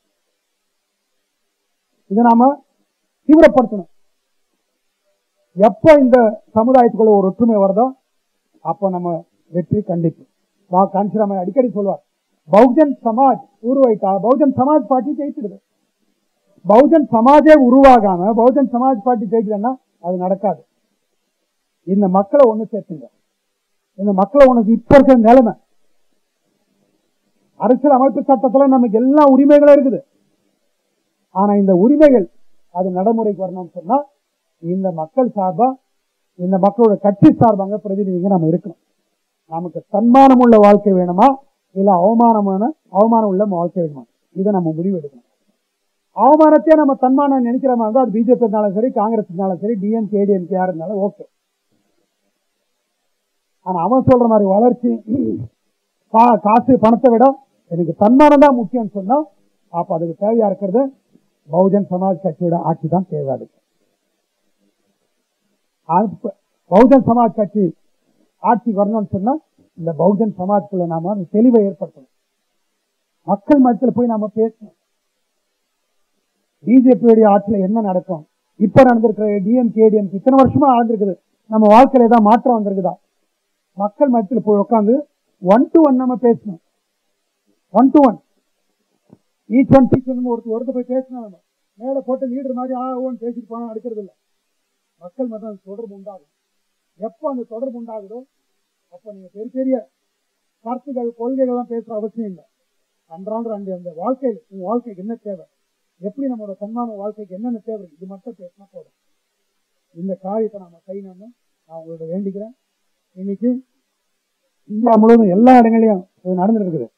இதை நாம தீவிரப்படுத்தணும். எப்ப இந்த சமுதாயத்துக்குள்ள ஒரு ஒற்றுமை வருதோ அப்ப நம்ம வெற்றி கண்டிப்பு. காஞ்சிராமன் அடிக்கடி சொல்லுவார், பகுஜன் சமாஜ் உருவாயிட்டா பகுஜன் சமாஜ் பார்ட்டி ஜெயிச்சிடுது. பகுஜன் சமாஜே உருவாகாம பகுஜன் சமாஜ் பார்ட்டி ஜெயிக்கலன்னா அது நடக்காது. இந்த மக்களை ஒண்ணு சேர்த்துங்க. இந்த மக்களை ஒண்ணு இப்ப இருக்கிற நிலைமை, அரசியல் அமைப்பு சட்டத்துல நமக்கு எல்லா உரிமைகளும் இருக்குது. ஆனா இந்த உரிமைகள் அது நடைமுறைக்கு வரணும்னு சொன்னா இந்த மக்கள் சார்பா இந்த மக்களோட கட்சி சார்பாங்க பிரதிநிதிங்க நம்ம இருக்கணும். நமக்கு தன்மானம் உள்ள வாழ்க்கை வேணுமா இல்ல அவமானமான அவமானம் உள்ள வாழ்க்கை வேணுமா, இதை நம்ம முடிவு எடுக்கணும். அவமானத்தையே நம்ம தன்மானம் நினைக்கிற மாதிரி தான், அது பிஜேபி இருந்தாலும் சரி காங்கிரஸ் இருந்தாலும் சரி டிஎம்கே ஏடிஎம்கே யார் இருந்தாலும் ஓகே. ஆனா அவன் சொல்ற மாதிரி வளர்ச்சி காசு பணத்தை விட எனக்கு தன்மானம் தான் முக்கியம் சொன்னா அப்ப அதுக்கு தேவையா இருக்கிறது பகுஜன் சமாஜ் கட்சியோட ஆட்சி தான் தேவை. அதுக்கு பகுஜன் சமாஜ் கட்சி ஆட்சி வரணும்னு சொன்னா இந்த பகுஜன் சமாஜ்குள்ள நாம தெளிவை ஏற்படுத்தணும். மக்கள் மத்தியில் போய் நாம பேசணும். பிஜேபியுடைய ஆட்சியில என்ன நடக்கும், இப்ப நடந்திருக்கிற டிஎம்கே ஏடிஎம்கே இத்தனை வருஷமா ஆழ்ந்திருக்குது, நம்ம வாழ்க்கையில ஏதாவது மாற்றம் வந்திருக்குதா, மக்கள் மத்தியில் போய் உட்காந்து ஒன் டு ஒன் நம்ம பேசணும். One to one each one teach one ஒருத்தர் ஒருத்தர் போய் பேசணும். நம்ம மேல போட்டு லீடர் மாதிரி ஆ ஓன்னு பேசிட்டு போனா நடக்கிறது இல்லை. மக்கள் மத்தியில் தொடர்பு உண்டாகும். எப்போ அந்த தொடர்பு உண்டாகுதோ அப்போ நீங்க பெரிய பெரிய கருத்துக்கள் கொள்கைகள்லாம் பேசுற அவசியம் இல்லை. அன்றாண்டு அந்த அந்த வாழ்க்கையில் உங்க வாழ்க்கைக்கு என்ன தேவை, எப்படி நம்மளோட தன்மான வாழ்க்கைக்கு என்னென்ன தேவை, இது மட்டும் பேசினா போதும். இந்த காரியத்தை நம்ம செய்யணும்னு நான் உங்களோட வேண்டிக்கிறேன். இன்னைக்கு இந்தியா முழுவதும் எல்லா இடங்களையும் இது நடந்துட்டு இருக்குது.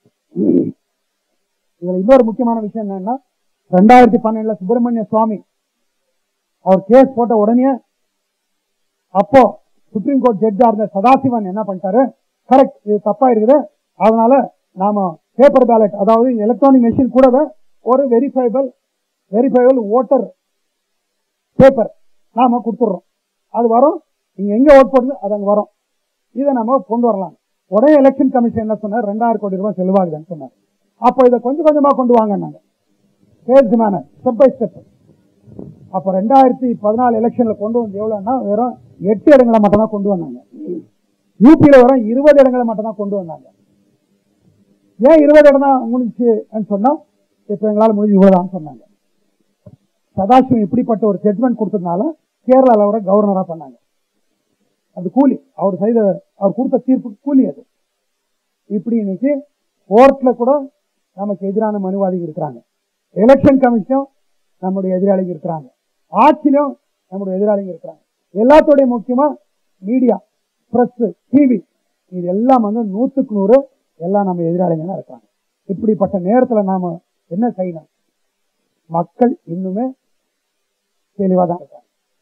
இதுல இன்னொரு முக்கியமான விஷயம் என்னன்னா, ரெண்டாயிரத்தி பன்னெண்டுல சுப்பிரமணிய சுவாமி அவர் கேஸ் போட்ட உடனே அப்போ சுப்ரீம் கோர்ட் ஜட்ஜா இருந்த சதாசிவன் என்ன பண்ணிட்டாரு, கரெக்ட் இது தப்பா இருக்குது, அதனால நாம பேப்பர் பேலட் அதாவது எலக்ட்ரானிக் மெஷின் கூடவே ஒரு வெரிஃபைபிள் வெரிஃபைபிள் ஓட்டர் பேப்பர் நாம கொடுத்துடுறோம். அது வரும், நீங்க எங்க ஓட் போடுறது அது அங்க வரும், இதை நம்ம கொண்டு வரலாம். உடனே எலெக்ஷன் கமிஷன் என்ன சொன்னார், ரெண்டாயிரம் கோடி ரூபாய் செலவாகுதுன்னு சொன்னார். அப்போ இதை கொஞ்சம் கொஞ்சமா கொண்டு வாங்க ஸ்டெப் பை ஸ்டெப். அப்ப ரெண்டாயிரத்தி பதினாலு எலெக்ஷன்ல கொண்டு வந்து எவ்வளவுன்னா வெறும் எட்டு இடங்களை மட்டும் தான் கொண்டு வந்தாங்க. யூபியில வெறும் இருபது இடங்களை மட்டும் தான் கொண்டு வந்தாங்க. ஏன் இருபது இடம் தான் முடிஞ்சுன்னு சொன்னா இப்ப எங்களால முடிஞ்சு இவ்வளவுதான் சொன்னாங்க. சதாசிவம் இப்படிப்பட்ட ஒரு ஜட்மெண்ட் கொடுத்ததுனால கேரளால அவரை கவர்னரா பண்ணாங்க. அது கூலி, அவர் செய்த அவர் கொடுத்த தீர்ப்பு கூலி. அது இப்படி இன்னைக்கு கோர்ட்ல கூட நமக்கு எதிரான மனுவாதிகள் இருக்கிறாங்க, எலெக்ஷன் கமிஷன் நம்முடைய எதிராளிகள் இருக்கிறாங்க, ஆட்சியிலும் நம்முடைய எதிராளிகள் இருக்கிறாங்க. எல்லாத்தோடைய முக்கியமா மீடியா, பிரஸ், டிவி, இது எல்லாம் வந்து நூத்துக்கு நூறு எல்லாம் நம்ம எதிராளிகள் தான் இருக்கிறாங்க. இப்படிப்பட்ட நேரத்துல நாம என்ன செய்யணும், மக்கள் இன்னுமே தெளிவா தான் இருக்காங்க.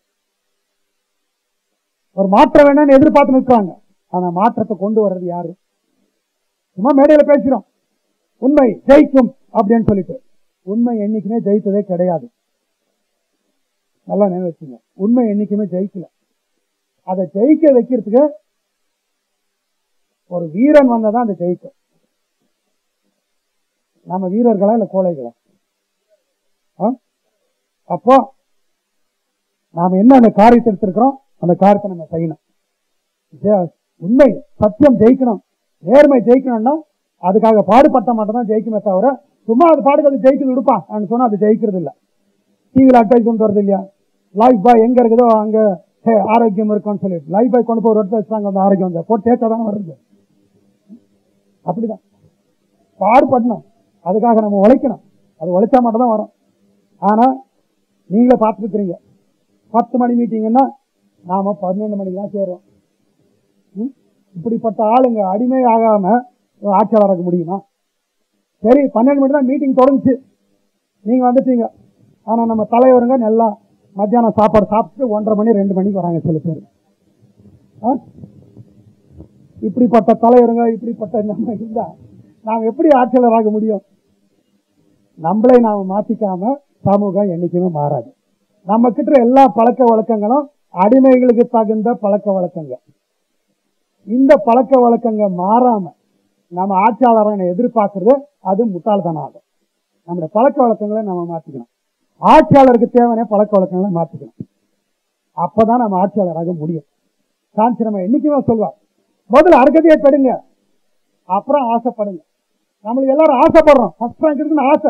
ஒரு மாற்றம் வேணும்னு எதிர்பார்த்து நிற்கிறாங்க. ஆனா மாற்றத்தை கொண்டு வர்றது யாரு? சும்மா மேடையில பேசுறோம் உண்மை ஜெயிக்கும் அப்படின்னு சொல்லிட்டு, உண்மை என்னைக்குமே ஜெயித்ததே கிடையாது. நல்லா நினைவு வச்சுங்க, உண்மை என்னைக்குமே ஜெயிக்கல. அதை ஜெயிக்க வைக்கிறதுக்கு ஒரு வீரன் வந்தாதான் அதை ஜெயிக்கும். நம்ம வீரர்களா இல்ல கோழைகளா? அப்போ நாம என்ன அந்த காரியத்தை எடுத்திருக்கிறோம், அந்த காரியத்தை நம்ம செய்யணும். உண்மை சத்தியம் ஜெயிக்கணும், நேர்மை ஜெயிக்கணும்னா அதுக்காக பாடுபட்ட மட்டும் தான் ஜெயிக்குமே தவிர சும்மா அது பாடுக்கு அது ஜெயிக்கிறது விடுப்பா சொன்னா அது ஜெயிக்கிறது இல்லை. டிவியில் அட்வைஸ் கொண்டு வருது இல்லையா, லைஃப் பாய் எங்க இருக்குதோ அங்க ஆரோக்கியம் இருக்கும்னு சொல்லிட்டு லைஃப் பாய் கொண்டு போய் ஒரு இடத்துல வச்சுட்டாங்க, அந்த ஆரோக்கியம் வந்து போட்டு தேய்ச்சா தானே வருது. அப்படிதான் பாடுபடணும், அதுக்காக நம்ம உழைக்கணும். அது உழைச்சா மட்டும் தான் வரும். ஆனா நீங்களே பார்த்துருக்கிறீங்க, பத்து மணி மீட்டிங்கன்னா நாம பன்னெண்டு மணிக்கு தான் சேரும். இப்படிப்பட்ட ஆளுங்க அடிமை ஆகாம ஆட்சியாளராக முடியுமா? சரி, பன்னெண்டு மணி தான் மீட்டிங் தொடங்குச்சு, நீங்க வந்துட்டீங்க. ஆனா நம்ம தலைவருங்க நல்லா மத்தியானம் சாப்பாடு சாப்பிட்டு ஒன்றரை மணி ரெண்டு மணிக்கு வராங்க சில பேர். இப்படிப்பட்ட தலைவருங்க இப்படிப்பட்ட நம்ம இருந்தா நாம் எப்படி ஆட்சியாளராக முடியும்? நம்மளை நாம மாத்திக்காம சமூகம் என்னைக்குமே மாறாது. நம்ம கிட்ட எல்லா பழக்க வழக்கங்களும் அடிமைகளுக்கு தகுந்த பழக்க வழக்கங்கள். இந்த பழக்க வழக்கங்கள் மாறாம நம்ம ஆட்சியாளரை எதிர்பார்க்கறது அது முட்டாள்தனம் ஆகும். நம்முடைய பழக்க வழக்கங்களை நம்ம மாத்திக்கணும். ஆட்சியாளருக்கு தேவையான பழக்க வழக்கங்களை மாத்திக்கணும். அப்பதான் நம்ம ஆட்சியாளராக முடியும். சான்ஸ் நம்ம என்னைக்குமே சொல்வார், முதல்ல அர்ஹதையை பெறுங்க, அப்புறம் ஆசைப்படுங்க. நம்மளுக்கு எல்லாரும் ஆசைப்படுறோம், ஃபர்ஸ்ட் ரேங்க் இருக்குன்னு ஆசை.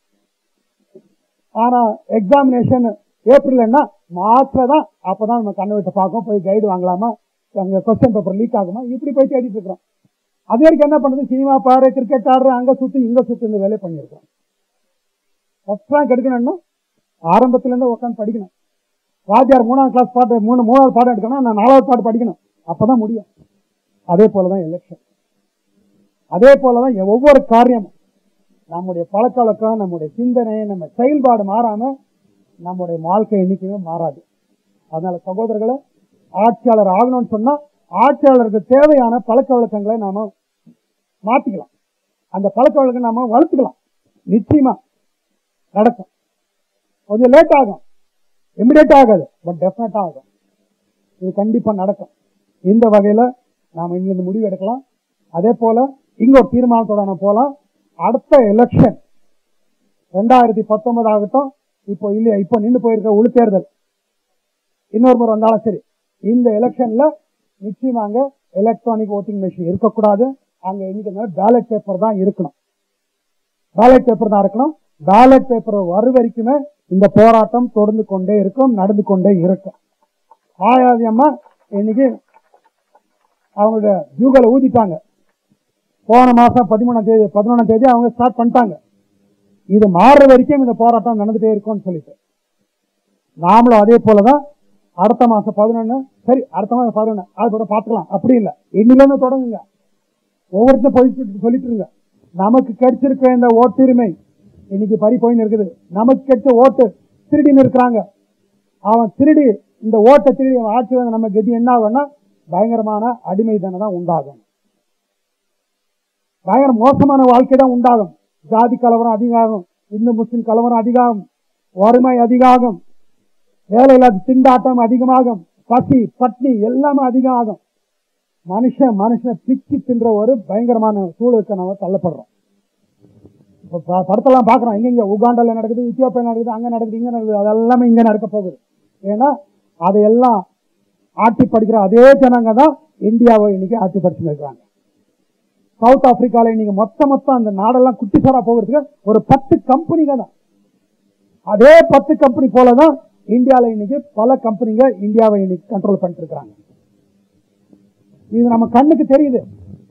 ஆனா எக்ஸாமினேஷன் ஏப்ரல்னா மாத்திரதான், அப்பதான் நம்ம கண்ணை விட்டு பார்க்கும், போய் கைடு வாங்கலாமா, அங்க கொஸ்டின் பேப்பர் லீக் ஆகுமா, இப்படி போய் தேடிட்டு இருக்கிறோம். அது வரைக்கும் என்ன பண்றது, சினிமா பாரு, கிரிக்கெட் ஆடுற, அங்க சுத்தி இங்க சுத்தி இந்த வேலையை பண்ணிருக்கோம். ஃபர்ஸ்ட் ரேங்க் எடுக்கணும்னா ஆரம்பத்துல இருந்து உட்காந்து படிக்கணும். வாத்தியார் மூணாவது கிளாஸ் பாட்டு மூணு மூணாவது பாடம் எடுக்கணும், நான் நாலாவது பாட்டு படிக்கணும், அப்பதான் முடியும். அதே போலதான் எலெக்ஷன், அதே போலதான் ஒவ்வொரு காரியமும். நம்முடைய பழக்க வழக்கம், நம்முடைய சிந்தனை, நம்ம செயல்பாடு மாறாம நம்முடைய வாழ்க்கை என்னைக்குமே மாறாது. அதனால சகோதரர்களை, ஆட்சியாளர் ஆகணும்னு சொன்னா ஆட்சியாளருக்கு தேவையான பழக்க வழக்கங்களை நாம மாத்திக்கலாம். அந்த பழக்க வழக்கம் நாம வளர்த்துக்கலாம். நிச்சயமா நடக்கும். கொஞ்சம் லேட் ஆகும், இமிடியேட் ஆகாது, பட் டெஃபினட்டா ஆகும். இது கண்டிப்பா நடக்கும். இந்த வகையில நாம இங்கிருந்து முடிவு எடுக்கலாம். அதே போல இங்க ஒரு தீர்மானத்தோட நம்ம போலாம். அடுத்த எலெக்ஷன் ரெண்டாயிரத்தி பத்தொன்பது ஆகட்டும், இப்போ இல்லையா, இப்போ நின்று போயிருக்க உள் தேர்தல் இன்னொரு முறை வந்தாலும் சரி, இந்த எலெக்ஷன்ல நிச்சயமாங்க எலக்ட்ரானிக் ஓட்டிங் மெஷின் இருக்கக்கூடாது. அங்க எங்க பேலட் பேப்பர் தான் இருக்கணும். பேலட் பேப்பர் தான் இருக்கணும். பேலட் பேப்பர் வரும் வரைக்குமே இந்த போராட்டம் தொடர்ந்து கொண்டே இருக்கும், நடந்து கொண்டே இருக்கும். ஆயாதி அம்மா இன்னைக்கு அவங்களோட ஜூகளை ஊதிட்டாங்க. போன மாசம் பதிமூணாம் தேதி பதினொன்றாம் தேதி அவங்க ஸ்டார்ட் பண்ணிட்டாங்க. இது மாறுற வரைக்கும் இந்த போராட்டம் நடந்துட்டே இருக்கும்னு சொல்லிட்டு, நாமளும் அதே போலதான் அடுத்த மாசம் பதினொன்னு சரி அடுத்த மாசம் பதினொன்னு அது கூட பாத்துக்கலாம், அப்படி இல்லை, இன்னில இருந்து தொடங்குங்க. ஒவ்வொருத்தரும் போயிட்டு சொல்லிட்டு இருங்க, நமக்கு கிடைச்சிருக்க இந்த ஓட்டுரிமை இன்னைக்கு பறி போயின்னு இருக்குது. நமக்கு கிடைச்ச ஓட்டு திருடின்னு இருக்கிறாங்க. அவன் திருடி இந்த ஓட்டை திருடி அவன் ஆட்சி வந்து நம்ம கதி என்ன ஆகும்னா பயங்கரமான அடிமை தானே தான் உண்டாகும். பயங்கர மோசமான வாழ்க்கை தான் உண்டாகும். ஜாதி கலவரம் அதிகாகும், இந்து முஸ்லிம் கலவரம் அதிகாகும், வறுமை அதிகாகும், வேலையில்லாத திண்டாட்டம் அதிகமாகும், பசி பட்னி எல்லாமே அதிகம் ஆகும். மனுஷன் மனுஷனை பிச்சு தின்ற ஒரு பயங்கரமான சூழலுக்கு நம்ம தள்ளப்படுறோம். படத்தெல்லாம் பாக்குறோம், எங்க உகாண்டால நடக்குது, இத்தியோப்பியா நடக்குது, அங்க நடக்குது, இங்க நடக்குது, அதெல்லாமே இங்க நடக்க போகுது. ஏன்னா அதையெல்லாம் ஆட்சி படிக்கிற அதே ஜனங்க தான் இந்தியாவை இன்னைக்கு ஆட்சி படிச்சுட்டு இருக்காங்க. சவுத் ஆப்பிரிக்கால இன்னைக்கு மொத்த மொத்தம் அந்த நாடெல்லாம் குட்டிசாரா போகிறதுக்கு ஒரு பத்து கம்பெனிங்க தான். அதே பத்து கம்பெனி போலதான் இந்தியாவில இன்னைக்கு பல கம்பெனிங்க இந்தியாவை இன்னைக்கு கண்ட்ரோல் பண்ணிட்டு இருக்காங்க. இது நம்ம கண்ணுக்கு தெரியுது,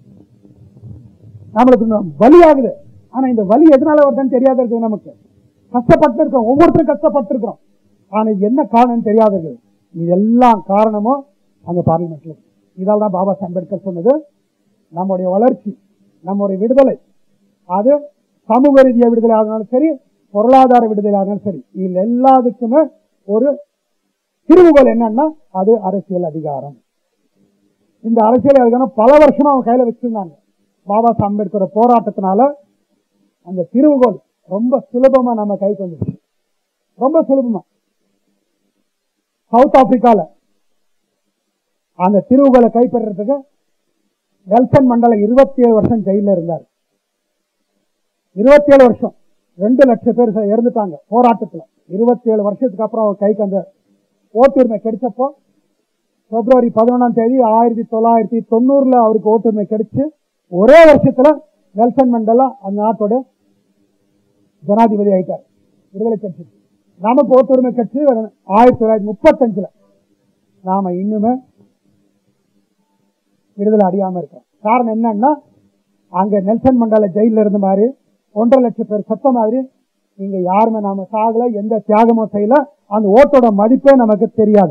நம்மளுக்கு வலி ஆகுது. ஆனா இந்த வலி எதனால வருதுன்னு தெரியாத இருக்குது. நமக்கு கஷ்டப்பட்டு இருக்கோம், ஒவ்வொருத்தரும் கஷ்டப்பட்டு இருக்கிறோம். ஆனா என்ன காரணம் தெரியாத இருக்குது. இதெல்லாம் காரணமும் அங்க பார்லிமெண்ட்ல. இதால் தான் பாபா சாஹேப் அம்பேத்கர் சொன்னது, நம்முடைய வளர்ச்சி, நம்முடைய விடுதலை, அது சமூக ரீதியா விடுதலை ஆகினாலும் சரி, பொருளாதார விடுதலை ஆகினாலும் சரி, இது எல்லாத்துக்குமே ஒரு திருவுகோல் என்னன்னா அது அரசியல் அதிகாரம். இந்த அரசியல் அதிகாரம் பல வருஷமா அவங்க கையில வச்சிருந்தாங்க. பாபா சாஹேப் அம்பேத்கர் போராட்டத்தினால அந்த திருவுகோல் ரொம்ப சுலபமா நம்ம கைக்கு வந்துச்சு, ரொம்ப சுலபமா. சவுத் ஆப்பிரிக்கால அந்த திருவுகோலை கைப்பற்றதுக்கு நெல்சன் மண்டேலா இருபத்தி ஏழு வருஷம் ஜெயில இருந்தார். இருபத்தி ஏழு வருஷம் ரெண்டு லட்சம் பேர் இறந்துட்டாங்க போராட்டத்துல. இருபத்தி ஏழு வருஷத்துக்கு அப்புறம் அவர் கைக்கு அந்த ஓட்டுரிமை கிடைச்சப்போ பிப்ரவரி பதினொன்றாம் தேதி ஆயிரத்தி தொள்ளாயிரத்தி தொண்ணூறுல அவருக்கு ஓட்டுரிமை கிடைச்சு ஒரே வருஷத்துல நெல்சன் மண்டேலா அந்த நாட்டோட ஜனாதிபதி ஆயிட்டார். விடுதலை கட்சி நமக்கு ஓட்டுரிமை கட்சி ஆயிரத்தி தொள்ளாயிரத்தி முப்பத்தி அஞ்சுல நாம இன்னுமே விடுதலை அடையாம இருக்கோம். காரணம் என்னன்னா அங்க நெல்சன் மண்டேலா ஜெயில இருந்த மாதிரி ஒன்றரை லட்சம் பேர் சத்த மாதிரி இங்க யாருமே நாம சாகல, எந்த தியாகமும் செய்யல. அந்த ஓட்டோட மதிப்பே நமக்கு தெரியாது.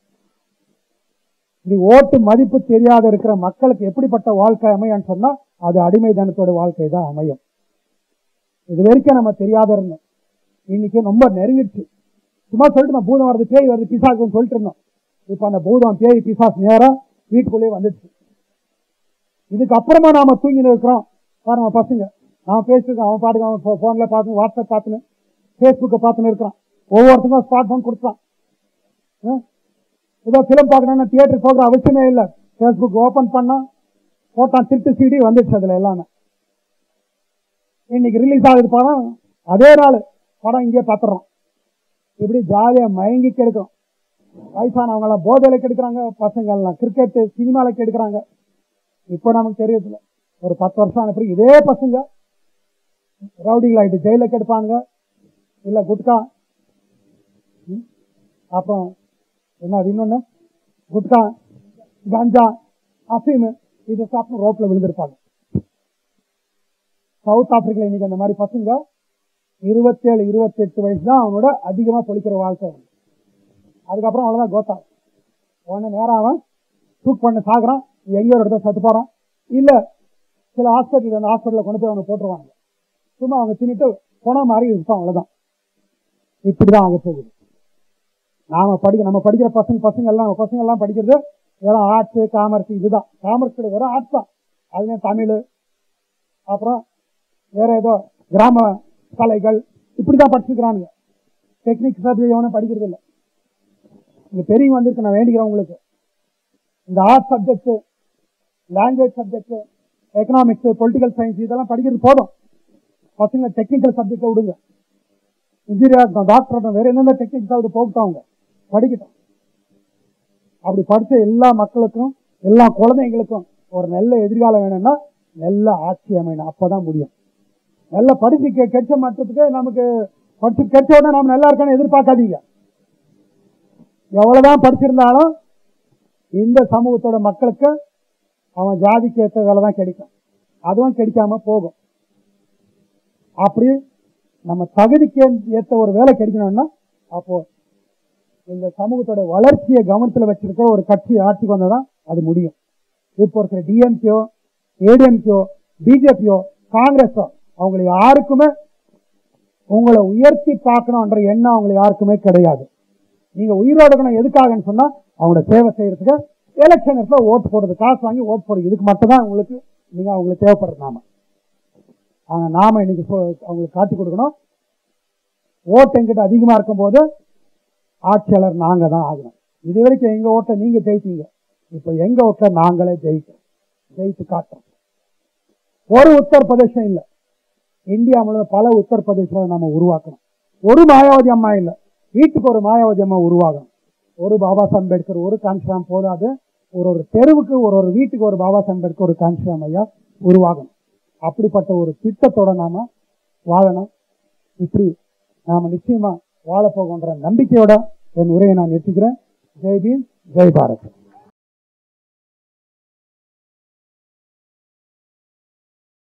இது ஓட்டு மதிப்பு தெரியாத இருக்கிற மக்களுக்கு எப்படிப்பட்ட வாழ்க்கை அமையான்னு சொன்னா அது அடிமை தனத்தோட வாழ்க்கை தான் அமையும். இது வரைக்கும் நம்ம தெரியாத இருந்தோம், இன்னைக்கு ரொம்ப நெருங்கிடுச்சு. சும்மா சொல்லிட்டு நான் பூதம் வருது, பேய் வருது, பிசாசுன்னு சொல்லிட்டு இருந்தோம். இப்ப அந்த பூதம், பேய், பிசாசு நேரம் வீட்டுக்குள்ளேயே வந்துடுச்சு. இதுக்கப்புறமா நாம தூங்கி இருக்கிறோம் பாருங்க பசங்க. அவன் பேசிருக்கான், அவன் பாட்டுக்கு அவன் போன்ல பார்த்து, வாட்ஸ்அப் பார்த்துன்னு, பேஸ்புக்கை பார்த்துன்னு இருக்கிறான். ஒவ்வொருத்தருக்கும் ஸ்மார்ட் போன் கொடுத்தான். ஏதோ பிலிம் பார்க்கணும்னா தியேட்டருக்கு போகிற அவசியமே இல்லை. பேஸ்புக் ஓபன் பண்ணா போட்டான், திருட்டு சீடி வந்துடுச்சு அதுல எல்லாமே. இன்னைக்கு ரிலீஸ் ஆகுது படம், அதே நாள் படம் இங்கே பார்த்துறோம். இப்படி ஜாலியா மயங்கி கெடுக்கிறோம். வயசானவங்க எல்லாம் போதையில கெடுக்கிறாங்க, பசங்க எல்லாம் கிரிக்கெட் சினிமால கெடுக்கிறாங்க. இப்போ நமக்கு தெரியுதுல, ஒரு பத்து வருஷம் ஆன பிறகு இதே பசங்க ரவுடிகள் ஆகிட்டு ஜெயில கெடுப்பானுங்க, இல்ல குட்கா, அப்புறம் என்ன அது இன்னொன்னு குட்கா, கஞ்சா, அசீம், இதை சாப்பிட்டு ரோட்ல விழுந்திருப்பாங்க. சவுத் ஆப்பிரிக்கா இன்னைக்கு அந்த மாதிரி பசங்க இருபத்தி ஏழு இருபத்தி எட்டு வயசு தான் அவனோட அதிகமா பொழிக்கிற வாழ்க்கை. அதுக்கப்புறம் அவ்வளவுதான் கோத்தா. உடனே நேரம் அவன் தூக் பண்ண சாகுறான், எங்கேயோ ஒரு இடத்த சத்து போறான், இல்ல சில ஹாஸ்பிட்டல் அந்த ஹாஸ்பிட்டல கொண்டு போய் அவனை போட்டுருவாங்க. சும்மா அவங்க தின்னுட்டு போனா மாதிரி இருப்பான், அவ்வளவுதான். இப்படிதான் ஆக போகுது. நாம படிக்க நம்ம படிக்கிற பசங்க பசங்க எல்லாம் பசங்க எல்லாம் படிக்கிறது வெறும் ஆர்ட்ஸ், காமர்ஸ், இதுதான். காமர்ஸ் வெறும் ஆர்ட்ஸ் தான். அதுல தமிழ், அப்புறம் வேற ஏதோ கிராம கலைகள், இப்படிதான் படிச்சுக்கிறானுங்க. டெக்னிக் சப்ஜெக்ட் எவனும் படிக்கிறது இல்லை. இங்க பெரியவங்க வந்திருக்கு, நான் வேண்டிக்கிறேன் உங்களுக்கு, இந்த arts subject, language subject, economics, political science இதெல்லாம் படிக்கிறது போதும். பசங்க டெக்னிக்கல் சப்ஜெக்ட விடுங்க. இன்ஜினியர், டாக்டர், வேற என்னென்ன டெக்னிக்ஸ் அது போகட்டும், அவங்க படிக்கட்டும். அப்படி படிச்ச எல்லா மக்களுக்கும் எல்லா குழந்தைங்களுக்கும் ஒரு நல்ல எதிர்காலம் வேணும்னா நல்ல ஆட்சி அமையணும், அப்பதான் முடியும். நல்ல படிச்சு கெட்ட மாற்றத்துக்கு நமக்கு படிச்சு கெட்ட உடனே நாம நல்லா இருக்கான்னு எதிர்பார்க்காதீங்க. எவ்வளவுதான் படிச்சிருந்தாலும் இந்த சமூகத்தோட மக்களுக்கு அவன் ஜாதிக்கு ஏற்ற வேலை தான் கிடைக்கும், அதுவும் கிடைக்காம போகும். அப்படி நம்ம தகுதிக்கு ஏற்ற ஒரு வேலை கிடைக்கணும்னா அப்போ இந்த சமூகத்தோட வளர்ச்சியை கவனத்தில் வச்சிருக்க ஒரு கட்சி ஆட்சிக்கு வந்ததான் அது முடியும். இப்போ இருக்கிற டிஎம்கேயோ, ஏடிஎம்கேயோ, பிஜேபியோ, காங்கிரஸோ அவங்களை யாருக்குமே உங்களை உயர்த்தி பார்க்கணும்ன்ற எண்ணம் அவங்களை யாருக்குமே கிடையாது. நீங்க உயிரோடுக்கணும் எதுக்காகன்னு சொன்னா அவங்களோட சேவை செய்யறதுக்கு, எலெக்ஷன் ஓட்டு போடுறது, காசு வாங்கி ஓட்டு போடுறது, இதுக்கு மட்டும் தான் உங்களுக்கு நீங்க அவங்களுக்கு தேவைப்படுறது. நாம ஆனா நாம இன்னைக்கு அவங்களுக்கு காட்டி கொடுக்கணும். ஓட்டு எங்கிட்ட அதிகமா இருக்கும் போது ஆட்சியாளர் நாங்க தான் ஆகணும். இது வரைக்கும் எங்க ஓட்டை நீங்க ஜெயித்தீங்க, இப்ப எங்க ஓட்டை நாங்களே ஜெயிக்கிறோம், ஜெயித்து காட்டுறோம். ஒரு உத்தரப்பிரதேசம் இல்ல, இந்தியா முழுவதும் பல உத்தரப்பிரதேசங்களை நம்ம உருவாக்கணும். ஒரு மாயாவதி அம்மா இல்ல, வீட்டுக்கு ஒரு மாயாவதி அம்மா உருவாகணும். ஒரு பாபா சாஹேப் அம்பேத்கர், ஒரு காஞ்சிராம் போதாது, ஒரு ஒரு தெருவுக்கு ஒரு ஒரு வீட்டுக்கு ஒரு பாபா சாஹேப் அம்பேத்கர், ஒரு காஞ்சிராம் ஐயா உருவாகணும். அப்படிப்பட்ட ஒரு திட்டத்தோட நாம வாழணும். இப்படி நாம நிச்சயமா வாழப்போகின்ற நம்பிக்கையோட என் உரையை நான் நிறுத்திக்கிறேன். ஜெய் பீம், ஜெய் பாரத்.